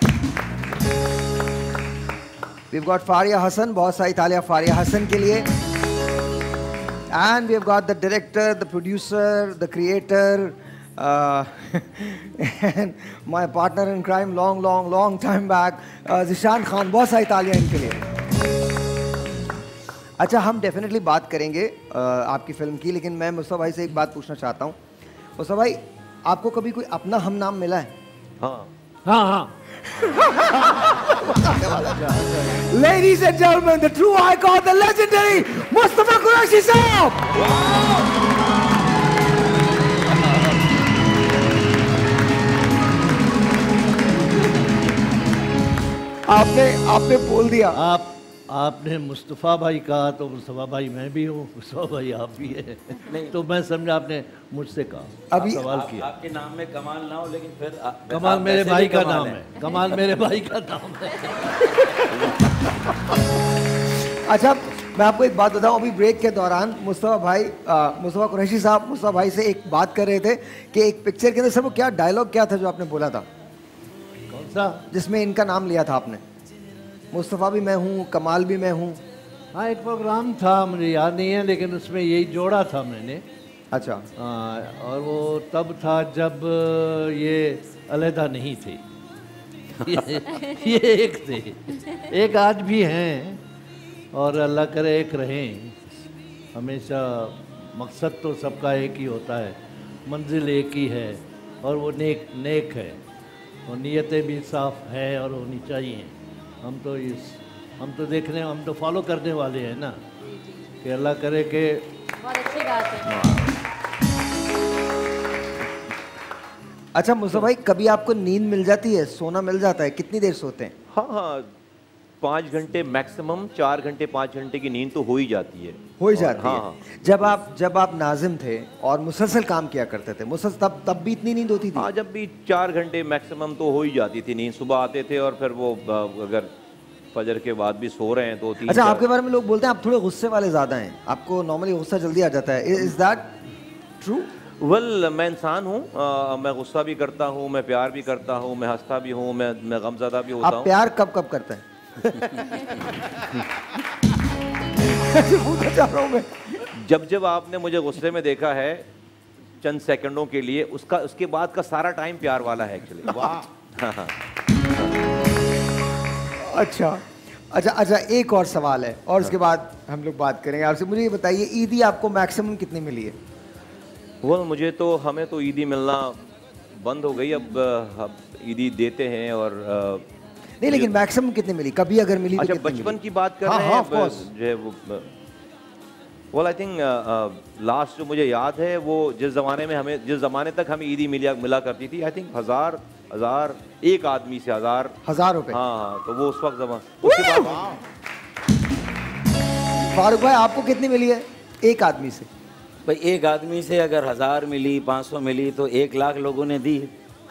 We've got Faria Hassan. बहुत सारी तालियां Faria Hassan के लिए. And we've got the director, the producer, the creator, uh, and my partner in crime long, long, long time back, uh, Zishan Khan. बहुत सारी तालियां इनके लिए. अच्छा, हम डेफिनेटली बात करेंगे uh, आपकी फिल्म की, लेकिन मैं मुस्तफा भाई से एक बात पूछना चाहता हूँ. मुस्तफा भाई, आपको कभी कोई अपना हम नाम मिला है? हाँ हाँ हाँ. Ladies and gentlemen, the true icon, the legendary Mustafa Qureshi साहब. आपने आपने बोल दिया. आप आपने मुस्तफ़ा भाई कहा तो मुस्तफ़ा भाई मैं भी हूँ, मुस्तफ़ा भाई आप भी है. तो मैं समझा आपने मुझसे कहा, अभी सवाल किया. आप, आपके नाम में कमाल ना हो, लेकिन फिर आ, कमाल मेरे भाई का नाम है. कमाल मेरे भाई का नाम है. अच्छा, मैं आपको एक बात बताऊं. अभी ब्रेक के दौरान मुस्तफा भाई मुस्तफा कुरैशी साहब मुस्तफा भाई से एक बात कर रहे थे कि एक पिक्चर के अंदर सर वो क्या डायलॉग क्या था जो आपने बोला था? कौन सा? जिसमें इनका नाम लिया था आपने. मुस्तफ़ा भी मैं हूँ, कमाल भी मैं हूँ. हाँ, एक प्रोग्राम था, मुझे याद नहीं है, लेकिन उसमें यही जोड़ा था मैंने. अच्छा. हाँ, और वो तब था जब ये अलहदा नहीं थे. ये, ये एक थे, एक आज भी हैं, और अल्लाह करे एक रहें. हमेशा मकसद तो सबका एक ही होता है, मंजिल एक ही है, और वो नेक नेक है, और नीयतें भी साफ है और होनी चाहिए. हम तो इस हम तो देखने हम तो फॉलो करने वाले हैं ना, कि अल्लाह करे कि. बहुत अच्छी बात है. अच्छा मुस्तफा भाई, कभी आपको नींद मिल जाती है, सोना मिल जाता है? कितनी देर सोते हैं? हाँ हाँ, पाँच घंटे मैक्सिमम, चार घंटे पाँच घंटे की नींद तो हो ही जाती है. हो ही जाती हाँ, है. हाँ. जब आप जब आप नाजिम थे और मुसलसल काम किया करते थे, मुसलसल तब तब भी इतनी नींद होती थी? हाँ, जब भी चार घंटे मैक्सिमम तो हो ही जाती थी नींद. सुबह आते थे और फिर वो अगर फजर के बाद भी सो रहे हैं तो तीन. अच्छा, आपके बारे में लोग बोलते हैं आप थोड़े गुस्से वाले ज़्यादा हैं, आपको नॉर्मली गुस्सा जल्दी आ जाता है. Is that true? वेल, मैं इंसान हूँ, मैं गुस्सा भी करता हूँ, मैं प्यार भी करता हूँ, मैं हंसता भी हूँ, मैं मैं गमज़दा भी होता हूँ. आप प्यार कब कब करते हैं? जब जब आपने मुझे गुस्से में देखा है चंद सेकंडों के लिए, उसका उसके बाद का सारा टाइम प्यार वाला है एक्चुअली. वाह. अच्छा अच्छा अच्छा, एक और सवाल है और उसके बाद हम लोग बात करेंगे आपसे. मुझे ये बताइए, ईदी आपको मैक्सिमम कितनी मिली है? वो मुझे तो हमें तो ईदी मिलना बंद हो गई. अब, अब ईदी देते हैं और नहीं, लेकिन मैक्सिमम कितनी मिली कभी अगर मिली? अच्छा, बचपन की बात कर रहे हैं जो है वो. वेल, आई थिंक लास्ट जो मुझे याद है वो जिस ज़माने में हमें जिस ज़माने तक हमें ईदी मिला मिला करती थी, आई थिंक हज़ार हज़ार एक आदमी से हज़ार हज़ार रुपए. हाँ, तो वो उस वक्त जमा. उसके बाद फारूक भाई, आपको कितनी मिली है एक आदमी से? भाई, एक आदमी से अगर हज़ार मिली, पाँच सौ मिली, तो एक लाख लोगों ने दी.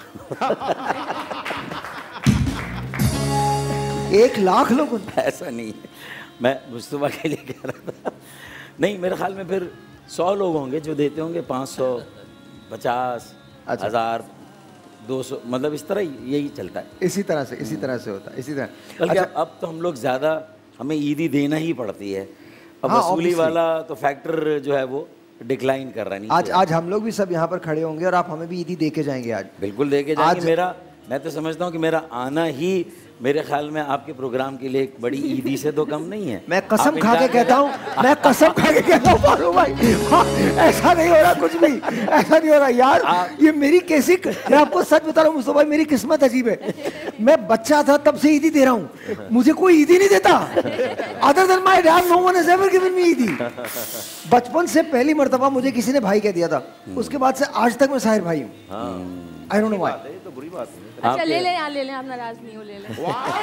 एक लाख लोगों? ऐसा नहीं है, मैं मुस्तफा के लिए कह रहा था. नहीं, मेरे ख्याल में फिर सौ लोग होंगे जो देते होंगे पाँच सौ, पचास, हज़ार, दो सौ, मतलब इस तरह यही चलता है. इसी तरह से इसी तरह से होता है, इसी तरह. बल्कि अच्छा, अब तो हम लोग ज़्यादा हमें ईदी देना ही पड़ती है. अब हाँ, वसूली वाला तो फैक्टर जो है वो डिक्लाइन कर रहा है. आज आज हम लोग भी सब यहाँ पर खड़े होंगे और आप हमें भी ईदी दे के जाएंगे आज. बिल्कुल दे के जाएंगे. मेरा मैं तो समझता हूँ कि मेरा आना ही मेरे ख्याल में आपके प्रोग्राम के लिए एक बड़ी ईदी से तो कम नहीं है. मैं कसम खा के कहता हूँ, मैं कसम खा के कहता हूँ फारूक भाई, हाँ, ऐसा नहीं हो रहा, कुछ भी ऐसा नहीं हो रहा यार. ये मेरी कैसी, मैं आपको सच बता रहा हूँ मुस्तफा भाई, मेरी किस्मत अजीब है. मैं बच्चा था तब से ईदी दे रहा हूँ, मुझे कोई ईदी नहीं देता. Other than my dad, no one has ever given me ईदी. बचपन से पहली मर्तबा मुझे किसी ने भाई कह दिया था, उसके बाद से आज तक मैं साहिर भाई हूँ. I don't know why. तो बुरी बात है. अच्छा, ले ले यार, ले ले, आप नाराज नहीं हो, ले ले.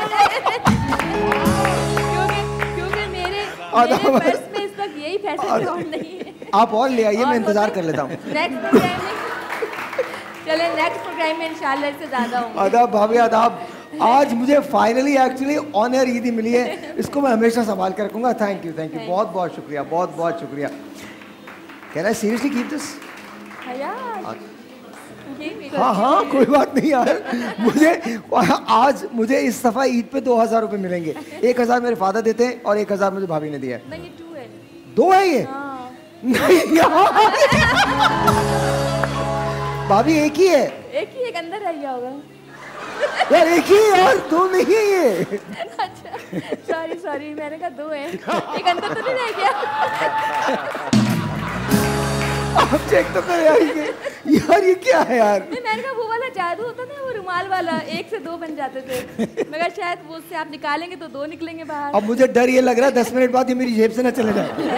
क्योंकि क्योंकि मेरे मेरे पर्स में इस वक्त यही पैसे और नहीं है. आप और ले आइए, मैं इंतजार कर लेता हूँ. नेक्स्ट प्रोग्राम में चले, नेक्स्ट प्रोग्राम में इंशाल्लाह इससे ज़्यादा होंगे. आदाब भाभी, आदाब. आज मुझे फाइनली एक्चुअली ऑनर ईदी मिली है, इसको मैं हमेशा संभाल कर रखूंगा। थैंक यू थैंक यू बहुत बहुत शुक्रिया, बहुत बहुत शुक्रिया। Can I seriously keep this? हाँ हाँ कोई बात नहीं यार, मुझे आज मुझे इस दफा ईद पे दो हजार रुपये मिलेंगे। एक हजार मेरे फादर देते हैं और एक हजार मुझे भाभी ने दिया है। दो है ये? नहीं यार भाभी एक ही है। एक ही, एक अंदर रह गया होगा यार, एक ही यार, दो नहीं है ये। अच्छा सॉरी सॉरी, मैंने कहा दो है, एक अंदर तो नहीं रह गया। आप चेक तो करें यार, ये यार ये क्या है यार? नहीं, मैंने कहा वो वाला जादू होता था, वो रुमाल वाला, एक से दो बन जाते थे। मगर शायद वो उससे आप निकालेंगे तो दो निकलेंगे बाहर। अब मुझे डर ये लग रहा है दस मिनट बाद ये मेरी जेब से ना चले जाए।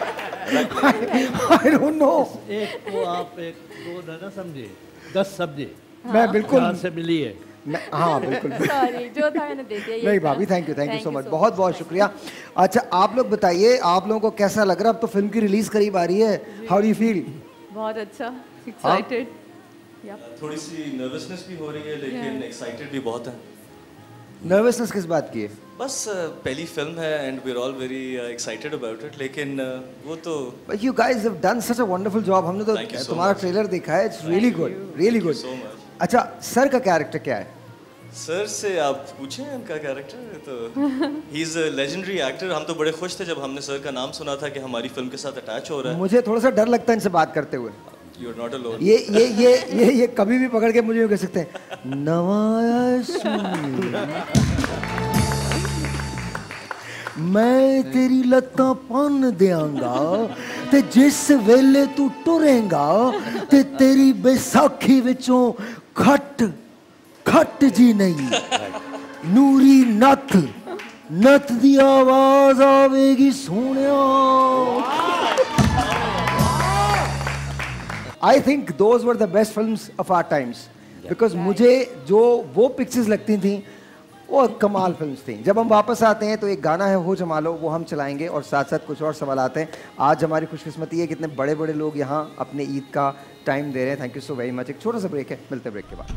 I don't know। एक को आप एक दो ना समझे, दस समझे। मैं बिल्कुल जहाँ से मिली है। हाँ बिल्कुल। सॉरी, जो था मैंने दे दिया। नहीं भाभी, thank you thank you so much, बहुत बहुत शुक्रिया। अच्छा आप लोग बताइए, आप लोगों को कैसा लग रहा है? अब तो फिल्म की रिलीज करीब आ रही है, हाउ डू यू फील? बहुत अच्छा, एक्साइटेड। थोड़ी सी नर्वसनेस भी हो रही है, लेकिन एक्साइटेड भी बहुत है। नर्वसनेस किस बात की है? बस पहली फिल्म है and we are all very excited about it, लेकिन वो तो But you guys have done such a wonderful job। हमने तो so तुम्हारा ट्रेलर देखा है, it's really good, really good. अच्छा सर का कैरेक्टर क्या है? सर से आप पूछें उनका कैरेक्टर, तो he is a legendary actor. हम तो बड़े खुश थे जब हमने सर का नाम सुना था कि हमारी फिल्म के साथ अटैच हो रहा है। मुझे थोड़ा सा डर लगता है इनसे बात करते हुए। You are not alone. ये ये ये ये ये कभी भी पकड़ के मुझे यूं कह सकते हैं, नवाया सुनी मैं तेरी लत्तां पन देंगा ते जिस वेले तू टुरेगा ते तेरी बैसाखी विचों खट खट जी नहीं नूरी नथ नथ दी आवाज आवेगी Sonia. I think those were the best films of our times, because मुझे जो वो पिक्चर्स लगती थी वो कमाल फिल्म्स थी। जब हम वापस आते हैं तो एक गाना है हो जमा लो, वो हम चलाएंगे और साथ साथ कुछ और सवाल आते हैं। आज हमारी खुशकिस्मती है कितने बड़े बड़े लोग यहाँ अपने ईद का टाइम दे रहे हैं। Thank you so very much. एक छोटा सा ब्रेक है, मिलते ब्रेक के बाद।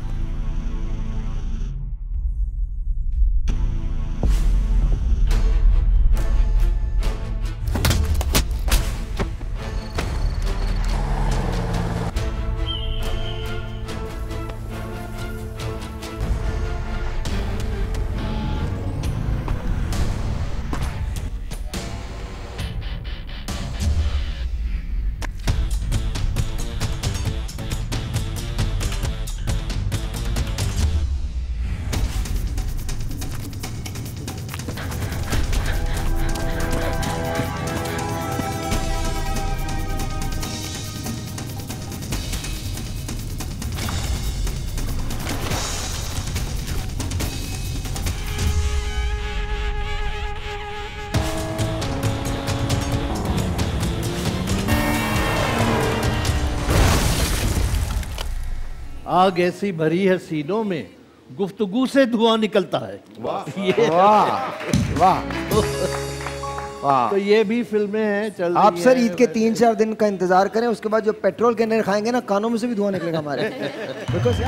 आग ऐसी भरी है सीनों में, गुफ्तगू से धुआं निकलता है। वाह वाह वाह वाह। तो ये भी फिल्में हैं चल आप सर ईद के तीन चार दिन का इंतजार करें, उसके बाद जो पेट्रोल के नर खाएंगे ना, कानों में से भी धुआं निकलेगा हमारे। बिकॉज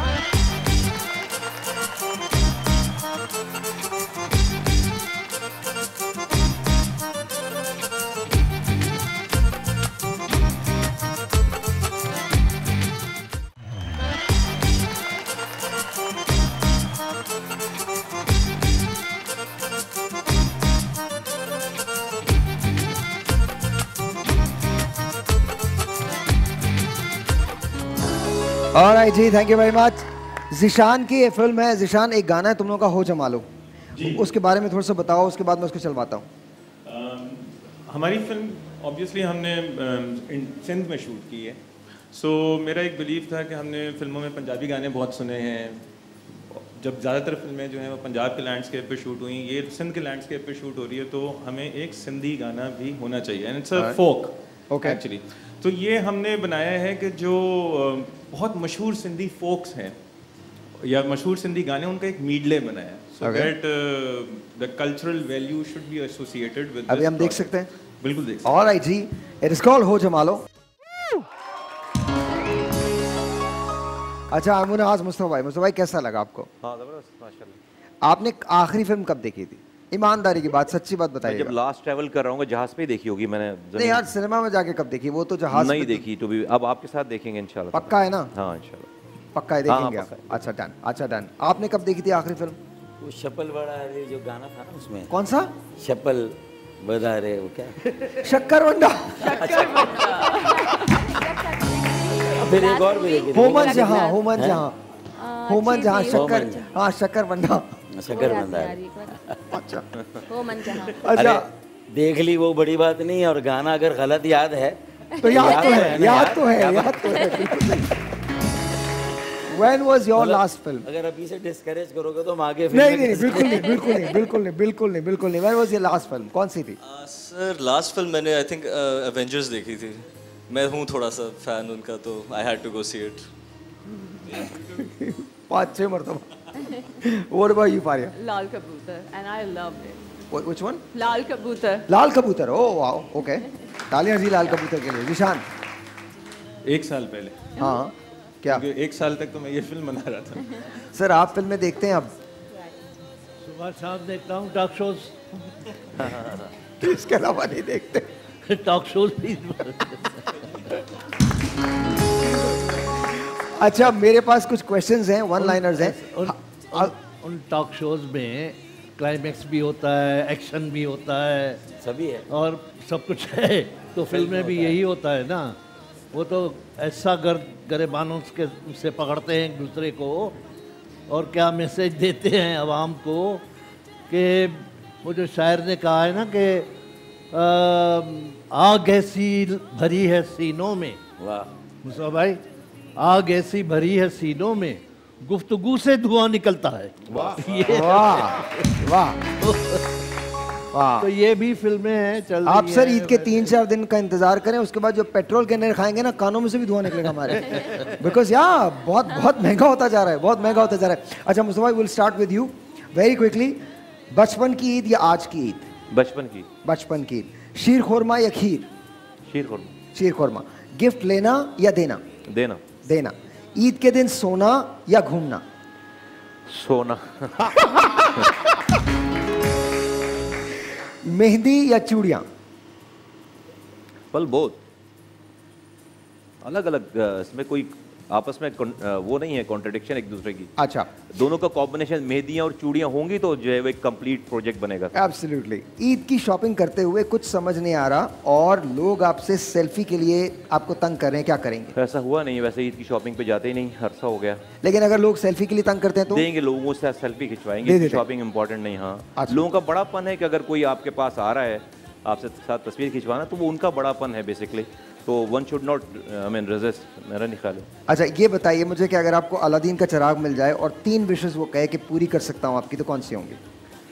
ऑलराइट जी, thank you very much. Zeeshan की ये फिल्म है। जिशान, एक गाना है तुम लोगों का हो जमा लो, उसके बारे में थोड़ा सा बताओ, उसके बाद मैं उसको चलवाता हूँ। हमारी फिल्म ऑब्वियसली हमने सिंध में शूट की है। सो so, मेरा एक बिलीव था कि हमने फिल्मों में पंजाबी गाने बहुत सुने हैं। जब ज़्यादातर फिल्में जो हैं वो पंजाब के लैंडस्केप पे शूट हुई, ये सिंध के लैंडस्केप पे शूट हो रही है, तो हमें एक सिंधी गाना भी होना चाहिए। And it's a folk actually. तो ये हमने बनाया है कि जो बहुत मशहूर सिंधी फोक्स हैं या मशहूर सिंधी गाने, उनका एक मीडले बनाया, so that the cultural value should be associated with. अभी हम देख सकते हैं? बिल्कुल देख सकते हैं। ऑलराइट जी, it is called Ho Jamalo लो। अच्छा, I'm gonna ask मुस्तफा भाई, मुस्तफा भाई कैसा लगा आपको? हाँ, जबरदस्त, माशाल्लाह। आपने आखिरी फिल्म कब देखी थी? ईमानदारी की बात, सच्ची बात बताइए। जब लास्ट ट्रैवल कर रहा हूँ जहाज पे देखी होगी मैंने। नहीं यार, सिनेमा में जाके कब देखी? वो तो जहाज नहीं देखी तो भी अब आपके साथ देखेंगे इंशाल्लाह। पक्का है ना? हाँ इंशाल्लाह पक्का है, देखेंगे आप। अच्छा डन, अच्छा डन। आपने कब देखी थी आखिरी फिल्म? वो शपल बड़ा है जो गाना था ना उसमें। कौन सा? शपल बड़ा रे, वो क्या? शक्कर वंडा। फिर एक और भी देखी थी। होमन जहाँ, होमन जहाँ, होमन जहाँ शक्कर, हाँ शक्कर वंडा। शक्कर वंडा। अच्छा होमन जहाँ। अच्छा देख ली वो बड़ी बात नहीं है, और गाना अगर गलत याद है तो याद तो है, याद तो है, याद तो है। When was your last film? अगर अभी से डिस्करेज करोगे तो हम आगे नहीं नहीं बिल्कुल नहीं, बिल्कुल नहीं, बिल्कुल नहीं, बिल्कुल नहीं, बिल्कुल नहीं। When was your last film? कौन सी थी? सर लास्ट फिल्म मैंने आई थिंक एवेंजर्स देखी थी। मैं हूँ थोड़ा सा फैन उनका, तो I had to go see it. पाँच छह मरतबा। What about you, Faria? Lal Kabutar, and I loved it. What, which one? Lal Kabutar. Lal Kabutar. Oh wow, okay. तालियां जी लाल कबूतर के लिए। निशान? एक साल पहले। हाँ क्या? एक साल तक तो मैं ये फिल्म बना रहा था। सर आप फिल्में देखते हैं अब? सुबह शाम देखता हूँ टॉक शोज। इसके अलावा नहीं देखते? टॉक शोज भी। अच्छा मेरे पास कुछ क्वेश्चंस हैं, वन लाइनर्स हैं। उन, उन, उन टॉक शोज में क्लाइमैक्स भी होता है, एक्शन भी होता है, सभी है और सब कुछ है। तो फिल्म में भी यही होता है ना। वो तो ऐसा गर गरेबानों के से पकड़ते हैं एक दूसरे को, और क्या मैसेज देते हैं आवाम को कि वो जो शायर ने कहा है ना कि आग ऐसी भरी है सीनों में। वाह मुसा भाई, आग ऐसी भरी है सीनों में, गुफ्तगू से धुआं निकलता है। वाह वाह वाह वाह। तो ये भी फिल्में हैं चल आप सर ईद के तीन चार दिन का इंतजार करें, उसके बाद जो पेट्रोल के नर खाएंगे ना, कानों में से भी धुआं निकलेगा हमारे। बिकॉज या बहुत बहुत महंगा होता जा रहा है, बहुत महंगा होता जा रहा है। अच्छा Mustafa, will start with you very quickly. बचपन की ईद या आज की ईद? बचपन की। बचपन की ईद। शीर खुरमा या खीर? शीर खुरमा। शीर खुरमा। गिफ्ट लेना या देना? देना। देना। ईद के दिन सोना या घूमना? सोना। मेहंदी या चूड़ियां? पल बहुत अलग अलग, इसमें कोई आपस में वो नहीं है कॉन्ट्रडिक्शन एक दूसरे की। अच्छा दोनों का कॉम्बिनेशन मेहंदियां और चूड़ियां होंगी तो जो है वो एक कंप्लीट प्रोजेक्ट बनेगा। एब्सोल्युटली। ईद की शॉपिंग करते हुए कुछ समझ नहीं आ रहा और लोग आपसे सेल्फी के लिए आपको तंग कर रहे हैं, क्या करेंगे? ऐसा हुआ नहीं, वैसे ईद की शॉपिंग पे जाते ही नहीं, अरसा हो गया। लेकिन अगर लोग सेल्फी के लिए तंग करते हैं तो देंगे, लोगों से सेल्फी खिंचवाएंगे। शॉपिंग इंपॉर्टेंट नहीं। हाँ लोगों का बड़ापन है कि अगर कोई आपके पास आ रहा है आपसे साथ तस्वीर खिंचवाना, तो वो उनका बड़ापन है बेसिकली, तो one should not I mean resist, मेरा नहीं ख्याल है। अच्छा ये बताइए मुझे कि अगर आपको अलादीन का चिराग मिल जाए और तीन विशेस वो कहे कि पूरी कर सकता हूँ आपकी, तो कौन सी होंगी?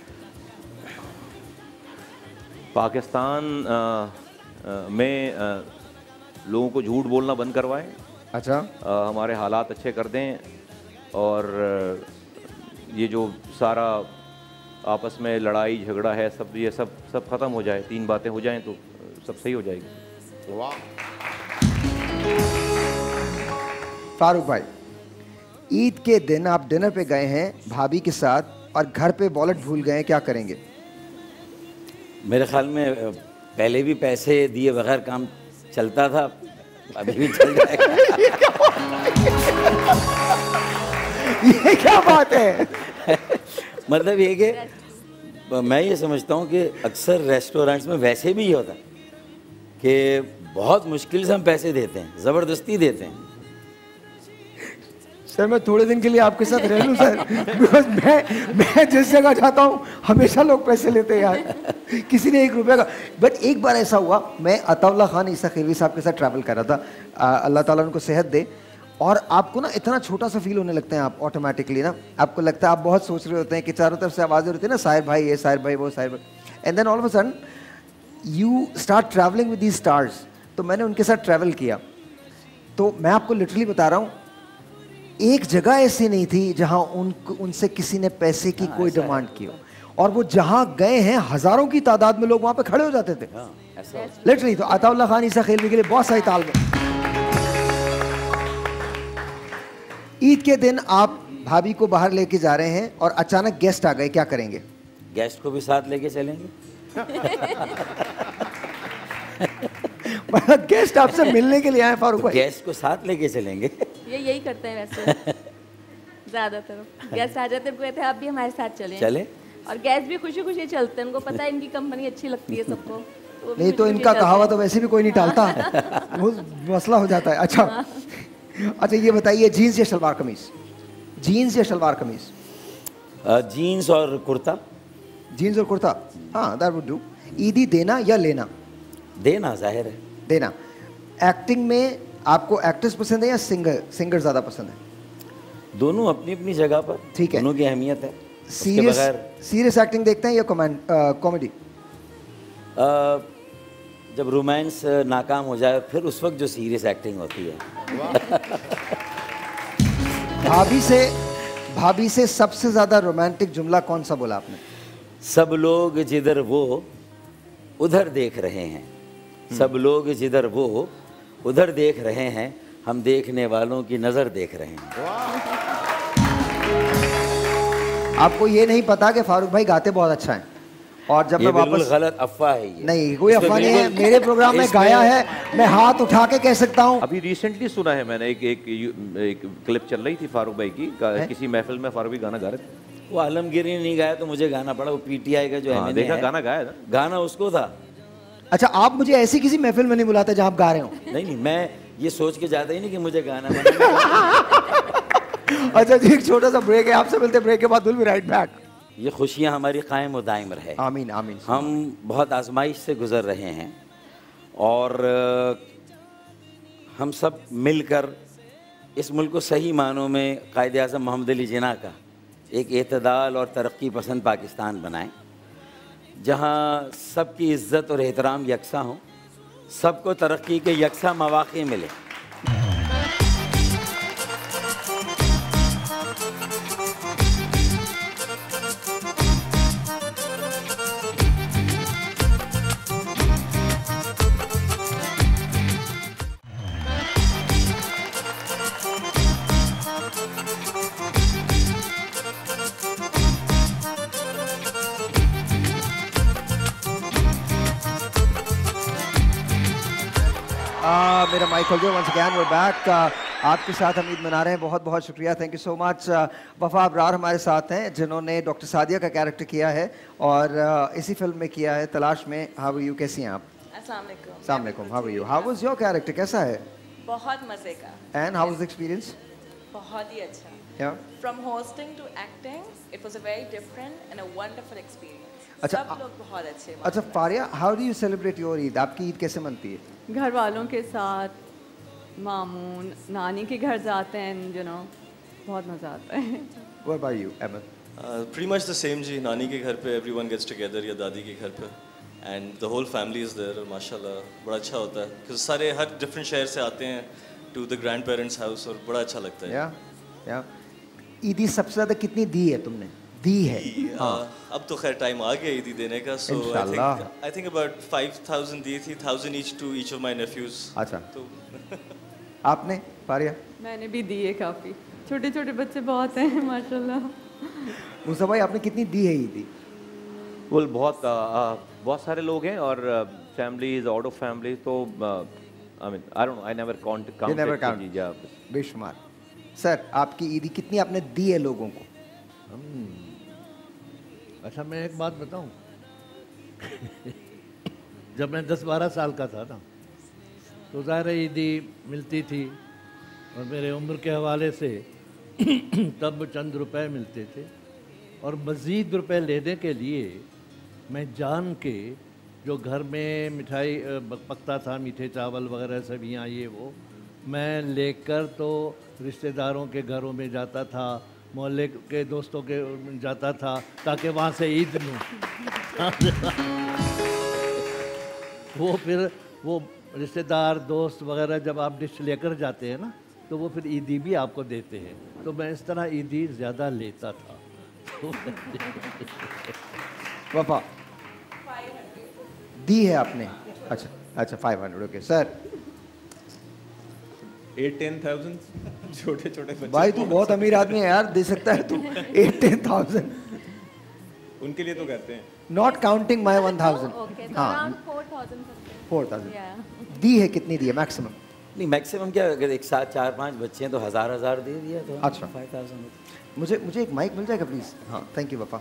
पाकिस्तान आ, आ, में आ, लोगों को झूठ बोलना बंद करवाएं। अच्छा। आ, हमारे हालात अच्छे कर दें, और आ, ये जो सारा आपस में लड़ाई झगड़ा है सब, ये सब सब ख़त्म हो जाए। तीन बातें हो जाएं तो सब सही हो जाएगी। वाह। फारूक भाई, ईद के दिन आप डिनर पे गए हैं भाभी के साथ और घर पे वॉलेट भूल गए हैं, क्या करेंगे? मेरे ख्याल में पहले भी पैसे दिए बगैर काम चलता था, अभी भी चल जाएगा। ये क्या बात है? मतलब ये कि मैं ये समझता हूँ कि अक्सर रेस्टोरेंट्स में वैसे भी ये होता है कि बहुत मुश्किल से हम पैसे देते हैं, ज़बरदस्ती देते हैं। सर मैं थोड़े दिन के लिए आपके साथ रह लूँ सर, बिकॉज मैं मैं जिस जगह जाता हूँ हमेशा लोग पैसे लेते हैं यार, किसी ने एक रुपये का। बट एक बार ऐसा हुआ, मैं अताउल्लाह खान ईसा खिलवी साहब के साथ ट्रैवल कर रहा था, अल्लाह ताला उनको सेहत दे, और आपको ना इतना छोटा सा फील होने लगता है आप ऑटोमेटिकली ना, आपको लगता है आप बहुत सोच रहे होते हैं कि चारों तरफ से आवाज़ें होती है ना, साहिर भाई ये, साहिर भाई वो, साहिर भाई, and then all of a sudden you start travelling with these stars. तो मैंने उनके साथ ट्रैवल किया, तो मैं आपको लिटरली बता रहा हूँ, एक जगह ऐसी नहीं थी जहाँ उन उनसे किसी ने पैसे की कोई डिमांड की हो, और वो जहाँ गए हैं हज़ारों की तादाद में लोग वहाँ पे खड़े हो जाते थे लिटरली। तो अताउल्लाह खान ईसा खिलवी के लिए बहुत सारी ताल में। ईद के दिन आप भाभी को बाहर लेके जा रहे हैं और अचानक गेस्ट आ गए, क्या करेंगे? गेस्ट को भी साथ लेके चलेंगे। गेस्ट आपसे मिलने के लिए आए फारूक भाई? गेस्ट को साथ लेके चलेंगे। ये यही करते हैं वैसे ज्यादातर। गेस्ट आ जाते हैं, कहते हैं आप भी हमारे साथ चलें। चले और गेस्ट भी खुशी खुशी चलते हैं, उनको पता है इनकी कंपनी अच्छी लगती है सबको। तो नहीं तो इनका कहावत तो वैसे भी कोई नहीं टालता, वो मसला हो जाता है। अच्छा अच्छा ये बताइए, जीन्स या शलवार कमीज? जीन्स या शलवार कमीज? जीन्स और कुर्ता। जीन्स और कुर्ता, हाँ दैट वुड डू। ईदी देना या लेना? देना, जाहिर है देना। एक्टिंग में आपको एक्ट्रेस पसंद है या सिंगर सिंगर ज़्यादा पसंद है? दोनों अपनी अपनी जगह पर, ठीक है, दोनों की अहमियत है। सीरियस सीरियस एक्टिंग देखते हैं या कॉमेडी? जब रोमांस नाकाम हो जाए फिर उस वक्त जो सीरियस एक्टिंग होती है। भाभी से भाभी से सबसे ज्यादा रोमांटिक जुमला कौन सा बोला आपने? सब लोग जिधर वो उधर देख रहे हैं, सब लोग जिधर वो उधर देख रहे हैं, हम देखने वालों की नजर देख रहे हैं। आपको ये नहीं पता कि फारूक भाई गाते बहुत अच्छा है, और जब मैं वापस गलत अफवाह है ये। नहीं, कोई अफवाह नहीं है, मेरे प्रोग्राम में गाया है, मैं हाथ उठा के कह सकता हूँ। अभी रिसेंटली सुना है मैंने, एक एक, एक क्लिप चल रही थी फारूक भाई की, किसी महफिल में फारूक भाई गाना गा रहे थे। वो आलमगीर ने नहीं गाया तो मुझे गाना पड़ा, वो पीटीआई का जो है, देखा गाना गाया था, गाना उसको था। अच्छा, आप मुझे ऐसी किसी महफिल में नहीं बुलाते जहाँ आप गा रहे हो? नहीं नहीं, मैं ये सोच के जाता ही नहीं कि मुझे गाना अच्छा जी, एक छोटा सा ब्रेक है, आपसे मिलते ब्रेक के बाद विल बी राइट बैक। ये खुशियाँ हमारी कायम और दायम रहे। आमीन आमीन। हम बहुत आजमाइश से गुजर रहे हैं और हम सब मिलकर इस मुल्क को सही मानों में कायदे आज़म मोहम्मद अली जिन्ना का एक एतदाल और तरक्की पसंद पाकिस्तान बनाएं, जहाँ सबकी इज़्ज़त और एहतराम यकसा हों, सबको तरक्की के यकसा मौक़े मिले। Uh, मेरा माइक खोल दिया। Once again we back. आपके साथ हम ईद मना रहे हैं, बहुत बहुत शुक्रिया, थैंक यू सो मच। वफा अबरार हमारे साथ हैं जिन्होंने डॉक्टर सादिया का कैरेक्टर किया है और uh, इसी फिल्म में किया है तलाश में। हाउ आर यू, कैसी हैं आप? अस्सलाम वालेकुम। अस्सलाम वालेकुम, how are you? How was your character, कैसा है? बहुत मजे का। And how was the experience? बहुत ही अच्छा। Yeah. From hosting to acting, it was a very different and a wonderful experience. अच्छा, सब लोग बहुत अच्छे। अच्छा Faria, how do you celebrate your Eid? आपकी ईद कैसे मनती है? घर वालों के साथ, मामून नानी के घर जाते हैं, यू नो, बहुत मज़ा आता है। What about you, Ahmed? Uh, pretty much the same जी, नानी के घर पे everyone gets together या दादी के घर पे, and the whole family is there, माशाल्लाह बड़ा अच्छा होता है, क्योंकि सारे हर different शहर से आते हैं to the grandparents house और बड़ा अच्छा लगता है। Yeah, yeah. ईदी सबसे ज़्यादा कितनी दी है तुमने? दी है? हाँ। अब तो खैर टाइम आ गया ईदी देने का, so I think I think about five thousand दी थी, thousand each to each of my nephews। अच्छा। तो आपने फारिया? मैंने भी दी है काफ़ी, छोटे छोटे बच्चे बहुत हैं माशाल्लाह। मूसा भाई, आपने कितनी दी है ईदी? well, बहुत आ, आ, बहुत सारे लोग हैं और फैमिलीज आउट ऑफ फैमिली, तो I mean I don't know, I never count count never count बेशुमार। सर, आपकी ईदी कितनी आपने दी है लोगों को? अच्छा, मैं एक बात बताऊं। जब मैं दस बारह साल का था ना, तो ज़ाहिर ईदी मिलती थी और मेरे उम्र के हवाले से तब चंद रुपए मिलते थे, और मज़ीद रुपए लेने के लिए मैं जान के जो घर में मिठाई पकता था, मीठे चावल वगैरह सब्जियाँ ये वो, मैं लेकर तो रिश्तेदारों के घरों में जाता था, मोहल्ले के दोस्तों के जाता था, ताकि वहाँ से ईद लूँ। वो फिर वो रिश्तेदार दोस्त वगैरह जब आप डिश लेकर जाते हैं ना, तो वो फिर ईदी भी आपको देते हैं, तो मैं इस तरह ईदी ज़्यादा लेता था। वफा, दी है आपने? अच्छा अच्छा, five hundred. Okay sir. Eight ten thousand छोटे छोटे बच्चे भाई तू बहुत अमीर आदमी है यार, दे सकता है तू एट टेन थाउजेंड। उनके लिए तो करते हैं। Not counting my one thousand. Okay, तो हाँ around four thousand something. Four thousand Yeah. दी है, कितनी दी है मैक्सिमम? नहीं मैक्सिमम क्या, अगर एक साथ चार पांच बच्चे हैं तो हजार हजार दे दिया तो अच्छा। Five thousand. मुझे मुझे एक माइक मिल जाएगा प्लीज? हाँ थैंक यू पापा।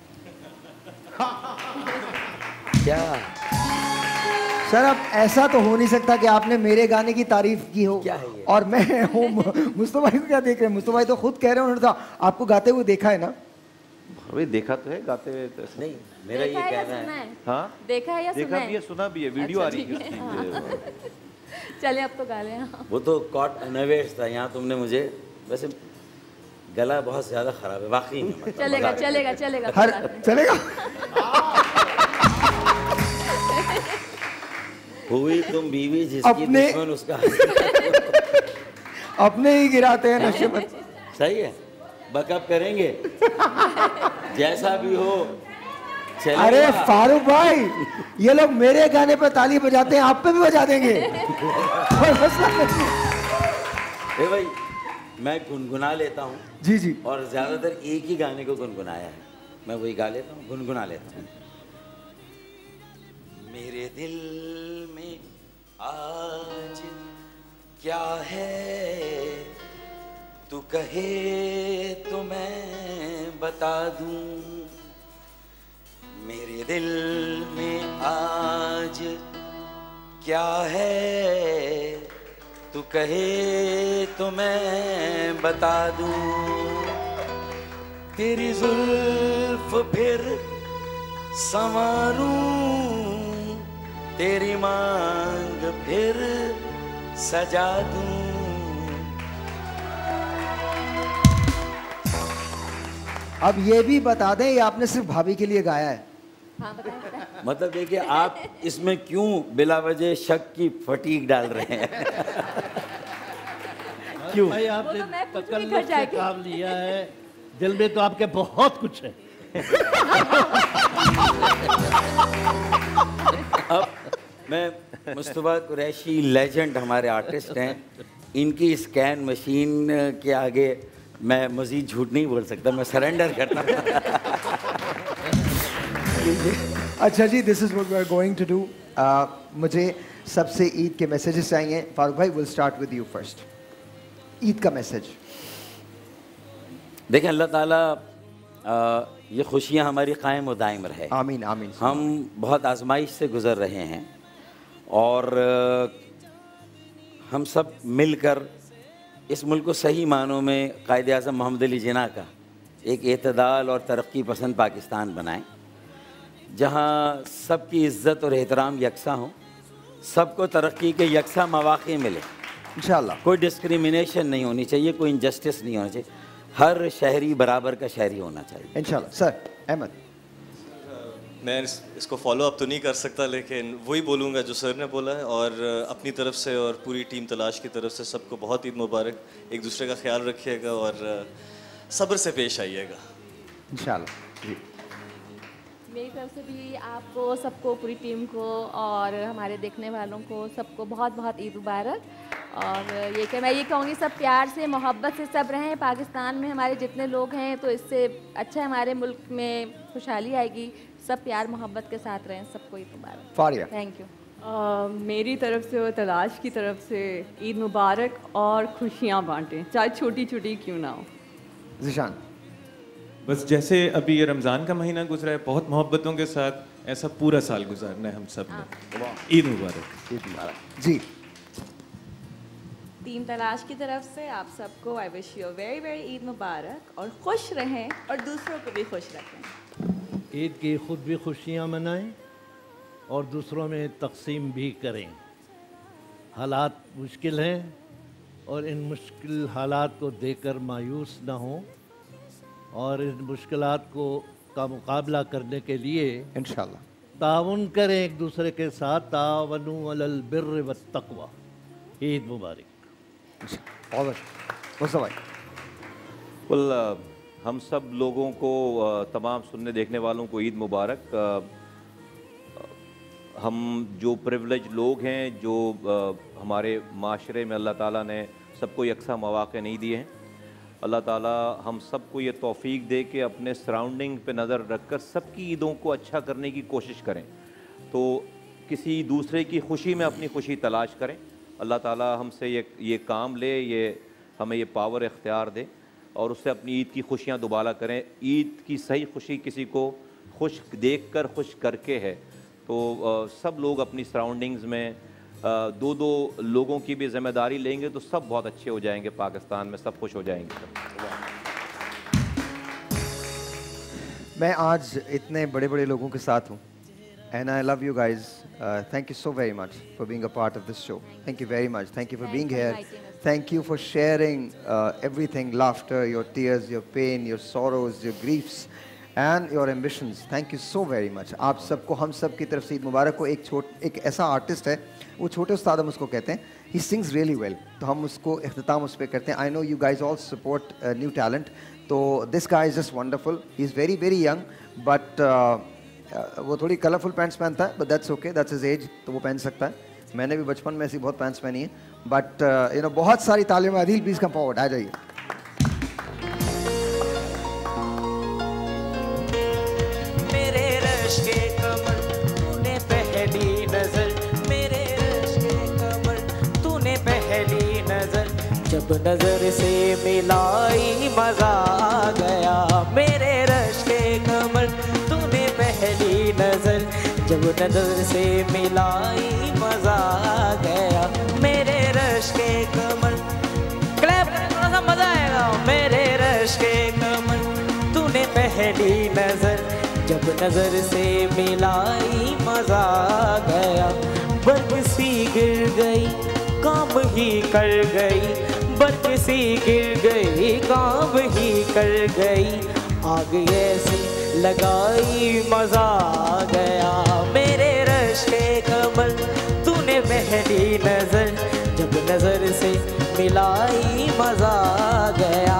क्या सर अब ऐसा तो हो नहीं सकता कि आपने मेरे गाने की तारीफ की हो क्या है ये? और मैं हूँ मुस्तफा भाई को क्या देख रहे हैं? मुस्तफा भाई तो खुद कह रहे हैं, उन्होंने तो आपको गाते हुए देखा है ना? अभी देखा तो है गाते हुए तो ऐसा। नहीं मेरा ये देखा है या कहना सुना है। है? हाँ देखा है या देखा सुना भी है, सुना भी है, वीडियो अच्छा, आ रही है ठीक उसकी। हाँ। चले अब तो गा लें। हाँ। वो तो कॉट अनअवेयर्स था, यहाँ तुमने मुझे वैसे गला बहुत ज्यादा खराब है वाकई में, मतलब चलेगा मजाक। चलेगा चलेगा हर कोई बात नहीं। चलेगा। हुई तुम बीवी जिसकी अपने- दुश्मन उसका अपने ही गिराते हैं नशे में। सही है, बकअप करेंगे जैसा भी हो चलेगा। अरे फारूक भाई ये लोग मेरे गाने पे ताली बजाते हैं, आप पे भी बजा देंगे। कोई मसला नहीं। ए भाई मैं गुनगुना लेता हूँ जी जी। और ज्यादातर एक ही गाने को गुनगुनाया है, मैं वही गा लेता हूँ, गुनगुना लेता हूँ। मेरे दिल में आज क्या है तू कहे तो मैं बता दूं। मेरे दिल में आज क्या है तू कहे तो मैं बता दूं। तेरी जुल्फ फिर संवारूं, तेरी मांग फिर सजा दूं। अब ये भी बता दें ये आपने सिर्फ भाभी के लिए गाया है? हाँ बताएं बताएं। मतलब देखिए आप इसमें क्यों बिला वजह शक की फटीक डाल रहे हैं? क्यों भाई वो आपने तो मैं कुछ भी तकल्लुफ कर से जाएगी। काम लिया है, दिल में तो आपके बहुत कुछ है। अब मैं मुस्तफा कुरैशी लेजेंड हमारे आर्टिस्ट हैं, इनकी स्कैन मशीन के आगे मैं मजीद झूठ नहीं बोल सकता, मैं सरेंडर करता हूँ। अच्छा जी, this is what we are going to do. मुझे सबसे ईद के मैसेजेस चाहिए। फारूक भाई will start with you first. Eid का मैसेज। देखें अल्लाह ताला आ, ये खुशियाँ हमारी कायम और दायम रहे। आमीन आमीन। हम बहुत आजमाइश से गुज़र रहे हैं और हम सब मिलकर इस मुल्क को सही मानों में कायद आज़म मोहम्मद अली जिन्ना का एक एतदाल और तरक्की पसंद पाकिस्तान बनाएं, जहाँ सबकी इज़्ज़त और एहतराम यकसा हो, सबको तरक्की के यकसा मौक़े मिले इंशाअल्लाह। कोई डिस्क्रिमिनेशन नहीं होनी चाहिए, कोई इंजस्टिस नहीं होना चाहिए, हर शहरी बराबर का शहरी होना चाहिए इंशाअल्लाह। सर अहमद। मैं इस, इसको फॉलो अप तो नहीं कर सकता, लेकिन वही बोलूँगा जो सर ने बोला है, और अपनी तरफ से और पूरी टीम तलाश की तरफ से सबको बहुत ईद मुबारक। एक दूसरे का ख्याल रखिएगा और सब्र से पेश आइएगा इंशाअल्लाह। जी मेरी तरफ से भी आपको सबको, पूरी टीम को और हमारे देखने वालों को सबको बहुत बहुत ईद मुबारक। और ये कि मैं ये कहूँगी सब प्यार से मोहब्बत से सब रहें। पाकिस्तान में हमारे जितने लोग हैं तो इससे अच्छा हमारे मुल्क में खुशहाली आएगी। सब प्यार मोहब्बत के साथ रहें। सबको ईद मुबारक। फारिया। Thank you. Uh, मेरी तरफ से और तलाश की तरफ से ईद मुबारक और खुशियाँ बांटें, चाहे छोटी छोटी क्यों ना हो। ज़िशान। बस जैसे अभी ये रमज़ान का महीना गुजरा है बहुत मोहब्बतों के साथ, ऐसा पूरा साल गुजारना है हम सब ने। ईद मुबारक। ईद मुबारक। जी टीम तलाश की तरफ से आप सबको I wish you very very Eid मुबारक और खुश रहें और दूसरों को भी खुश रखें। ईद की खुद भी खुशियाँ मनाएं और दूसरों में तकसीम भी करें। हालात मुश्किल हैं और इन मुश्किल हालात को देखकर मायूस ना हों और इन मुश्किलात को का मुकाबला करने के लिए इंशाअल्लाह ताउन करें एक दूसरे के साथ। तावनु अलल बिर्र व तक़वा। ईद मुबारक। और भाई well, uh, हम सब लोगों को uh, तमाम सुनने देखने वालों को ईद मुबारक। uh, हम जो प्रिविलेज लोग हैं, जो uh, हमारे माशरे में अल्लाह ताला ने सबको यकसा मौक़े नहीं दिए हैं। अल्लाह ताला हम सबको ये तौफ़ीक दे के अपने सराउंडिंग पे नज़र रख कर सबकी ईदों को अच्छा करने की कोशिश करें, तो किसी दूसरे की खुशी में अपनी खुशी तलाश करें। अल्लाह ताला हमसे ये ये काम ले, ये हमें ये पावर इख्तियार दे और उससे अपनी ईद की खुशियाँ दुबारा करें। ईद की सही खुशी किसी को खुश देख कर खुश करके है, तो आ, सब लोग अपनी सराउंडिंग्स में आ, दो दो लोगों की भी ज़िम्मेदारी लेंगे तो सब बहुत अच्छे हो जाएंगे, पाकिस्तान में सब खुश हो जाएंगे। मैं आज इतने बड़े बड़े लोगों के साथ हूँ and I love you guys. Uh, thank you so very much for being a part of this show. Thank you very much. Thank you for being here. Thank you for sharing uh, everything, laughter, your tears, your pain, your sorrows, your griefs and your ambitions. Thank you so very much. आप सबको हम सब की तरफ से ईद मुबारक को। एक छोट एक ऐसा आर्टिस्ट है, वो छोटे उस्ताद हम उसको कहते हैं, he sings really well, तो हम उसको इख्तिताम उस पर करते हैं। I know you guys all support uh, new talent, तो this guy is just wonderful. He is very very young, but uh, uh, वो थोड़ी कलरफुल पैंट्स पहनता है, but that's okay, that's his age, तो वो पहन सकता है। मैंने भी बचपन में ऐसी बहुत पैंट्स पहनी है, बट यू नो बहुत सारी तालियों में आदिल प्लीज कम फॉरवर्ड, आ जाइए। मेरे रश के कमर तूने पहली नजर, मेरे रश के कमर तूने पहली नजर, जब नजर से मिलाई मजा आ गया। मेरे रश के कमर तूने पहली नजर, जब नजर से मिलाई मजा आ गया। मेरे रश के कमर, क्लैप थोड़ा सा मजा आएगा। मेरे रश के कमर तूने पहली नजर, जब नजर से मिलाई मजा आ गया। बर्फ सी गिर गई काम ही कर गई, बर्फ सी गिर गई काम ही कर गई, आग ऐसी लगाई मजा आ गया। मेरे रश के कमर तूने पहली नजर, जब नजर से मिलाई मजा आ गया।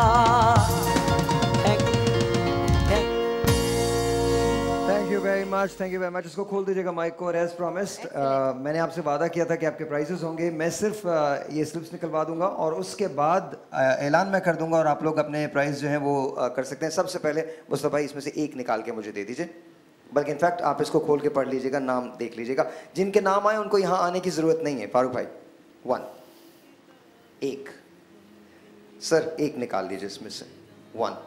Thank you very much, thank you very much. इसको खोल दीजिएगा माइक को। एज प्रॉमिस्ड मैंने आपसे वादा किया था कि आपके प्राइजेस होंगे। मैं सिर्फ uh, ये स्लिप्स निकलवा दूंगा और उसके बाद uh, ऐलान मैं कर दूंगा और आप लोग अपने प्राइस जो हैं वो uh, कर सकते हैं। सबसे पहले मुस्तफा भाई इसमें से एक निकाल के मुझे दे दीजिए, बल्कि इनफैक्ट आप इसको खोल के पढ़ लीजिएगा, नाम देख लीजिएगा। जिनके नाम आए उनको यहाँ आने की ज़रूरत नहीं है। फारूक भाई वन, एक, सर एक निकाल लीजिए इसमें से, one.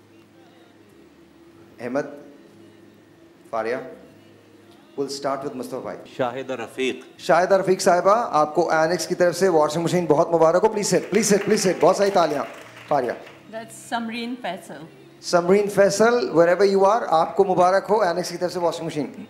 Ahmed, Faria, we'll start with Mustafa भाई। शाहिदा रफीक, शाहिदा रफीक साहिबा, आपको एनेक्स की तरफ से वॉशिंग मशीन बहुत मुबारक हो। Please sit, please sit, please sit. बहुत सारी तालियां। Faria. That's Samreen Faisal. Samreen Faisal, wherever you are, आपको मुबारक हो एनेक्स की तरफ से वॉशिंग मशीन।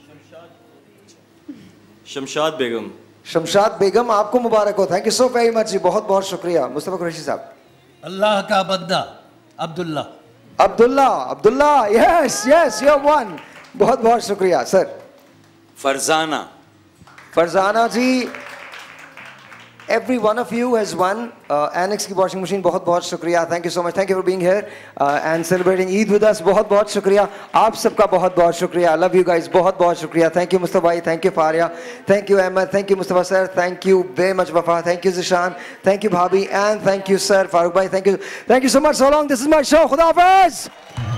शमशाद बेगम, शमशाद बेगम, आपको मुबारक हो। Thank you so very much जी, बहुत बहुत शुक्रिया। मुस्तफा कुरैशी साहब। अल्लाह का बंदा Abdullah, Abdullah, Abdullah, yes yes you won, बहुत बहुत शुक्रिया sir. Farzana, Farzana ji, every one of you has won uh, Annex की वॉशिंग मशीन। बहुत बहुत शुक्रिया, thank you so much, thank you for being here and celebrating Eid with अस। बहुत बहुत शुक्रिया, आप सबका बहुत बहुत शुक्रिया। आई लव यू गाइस, बहुत बहुत शुक्रिया। थैंक यू मुस्तफा भाई, thank you Faria, thank you Ahmed, thank you Mustafa sir, thank you very much Wafa, thank you Zeeshan, thank you भाभी and thank you sir Farooq भाई, thank you, thank you so much. So long, this is my show, खुदा हाफिज़।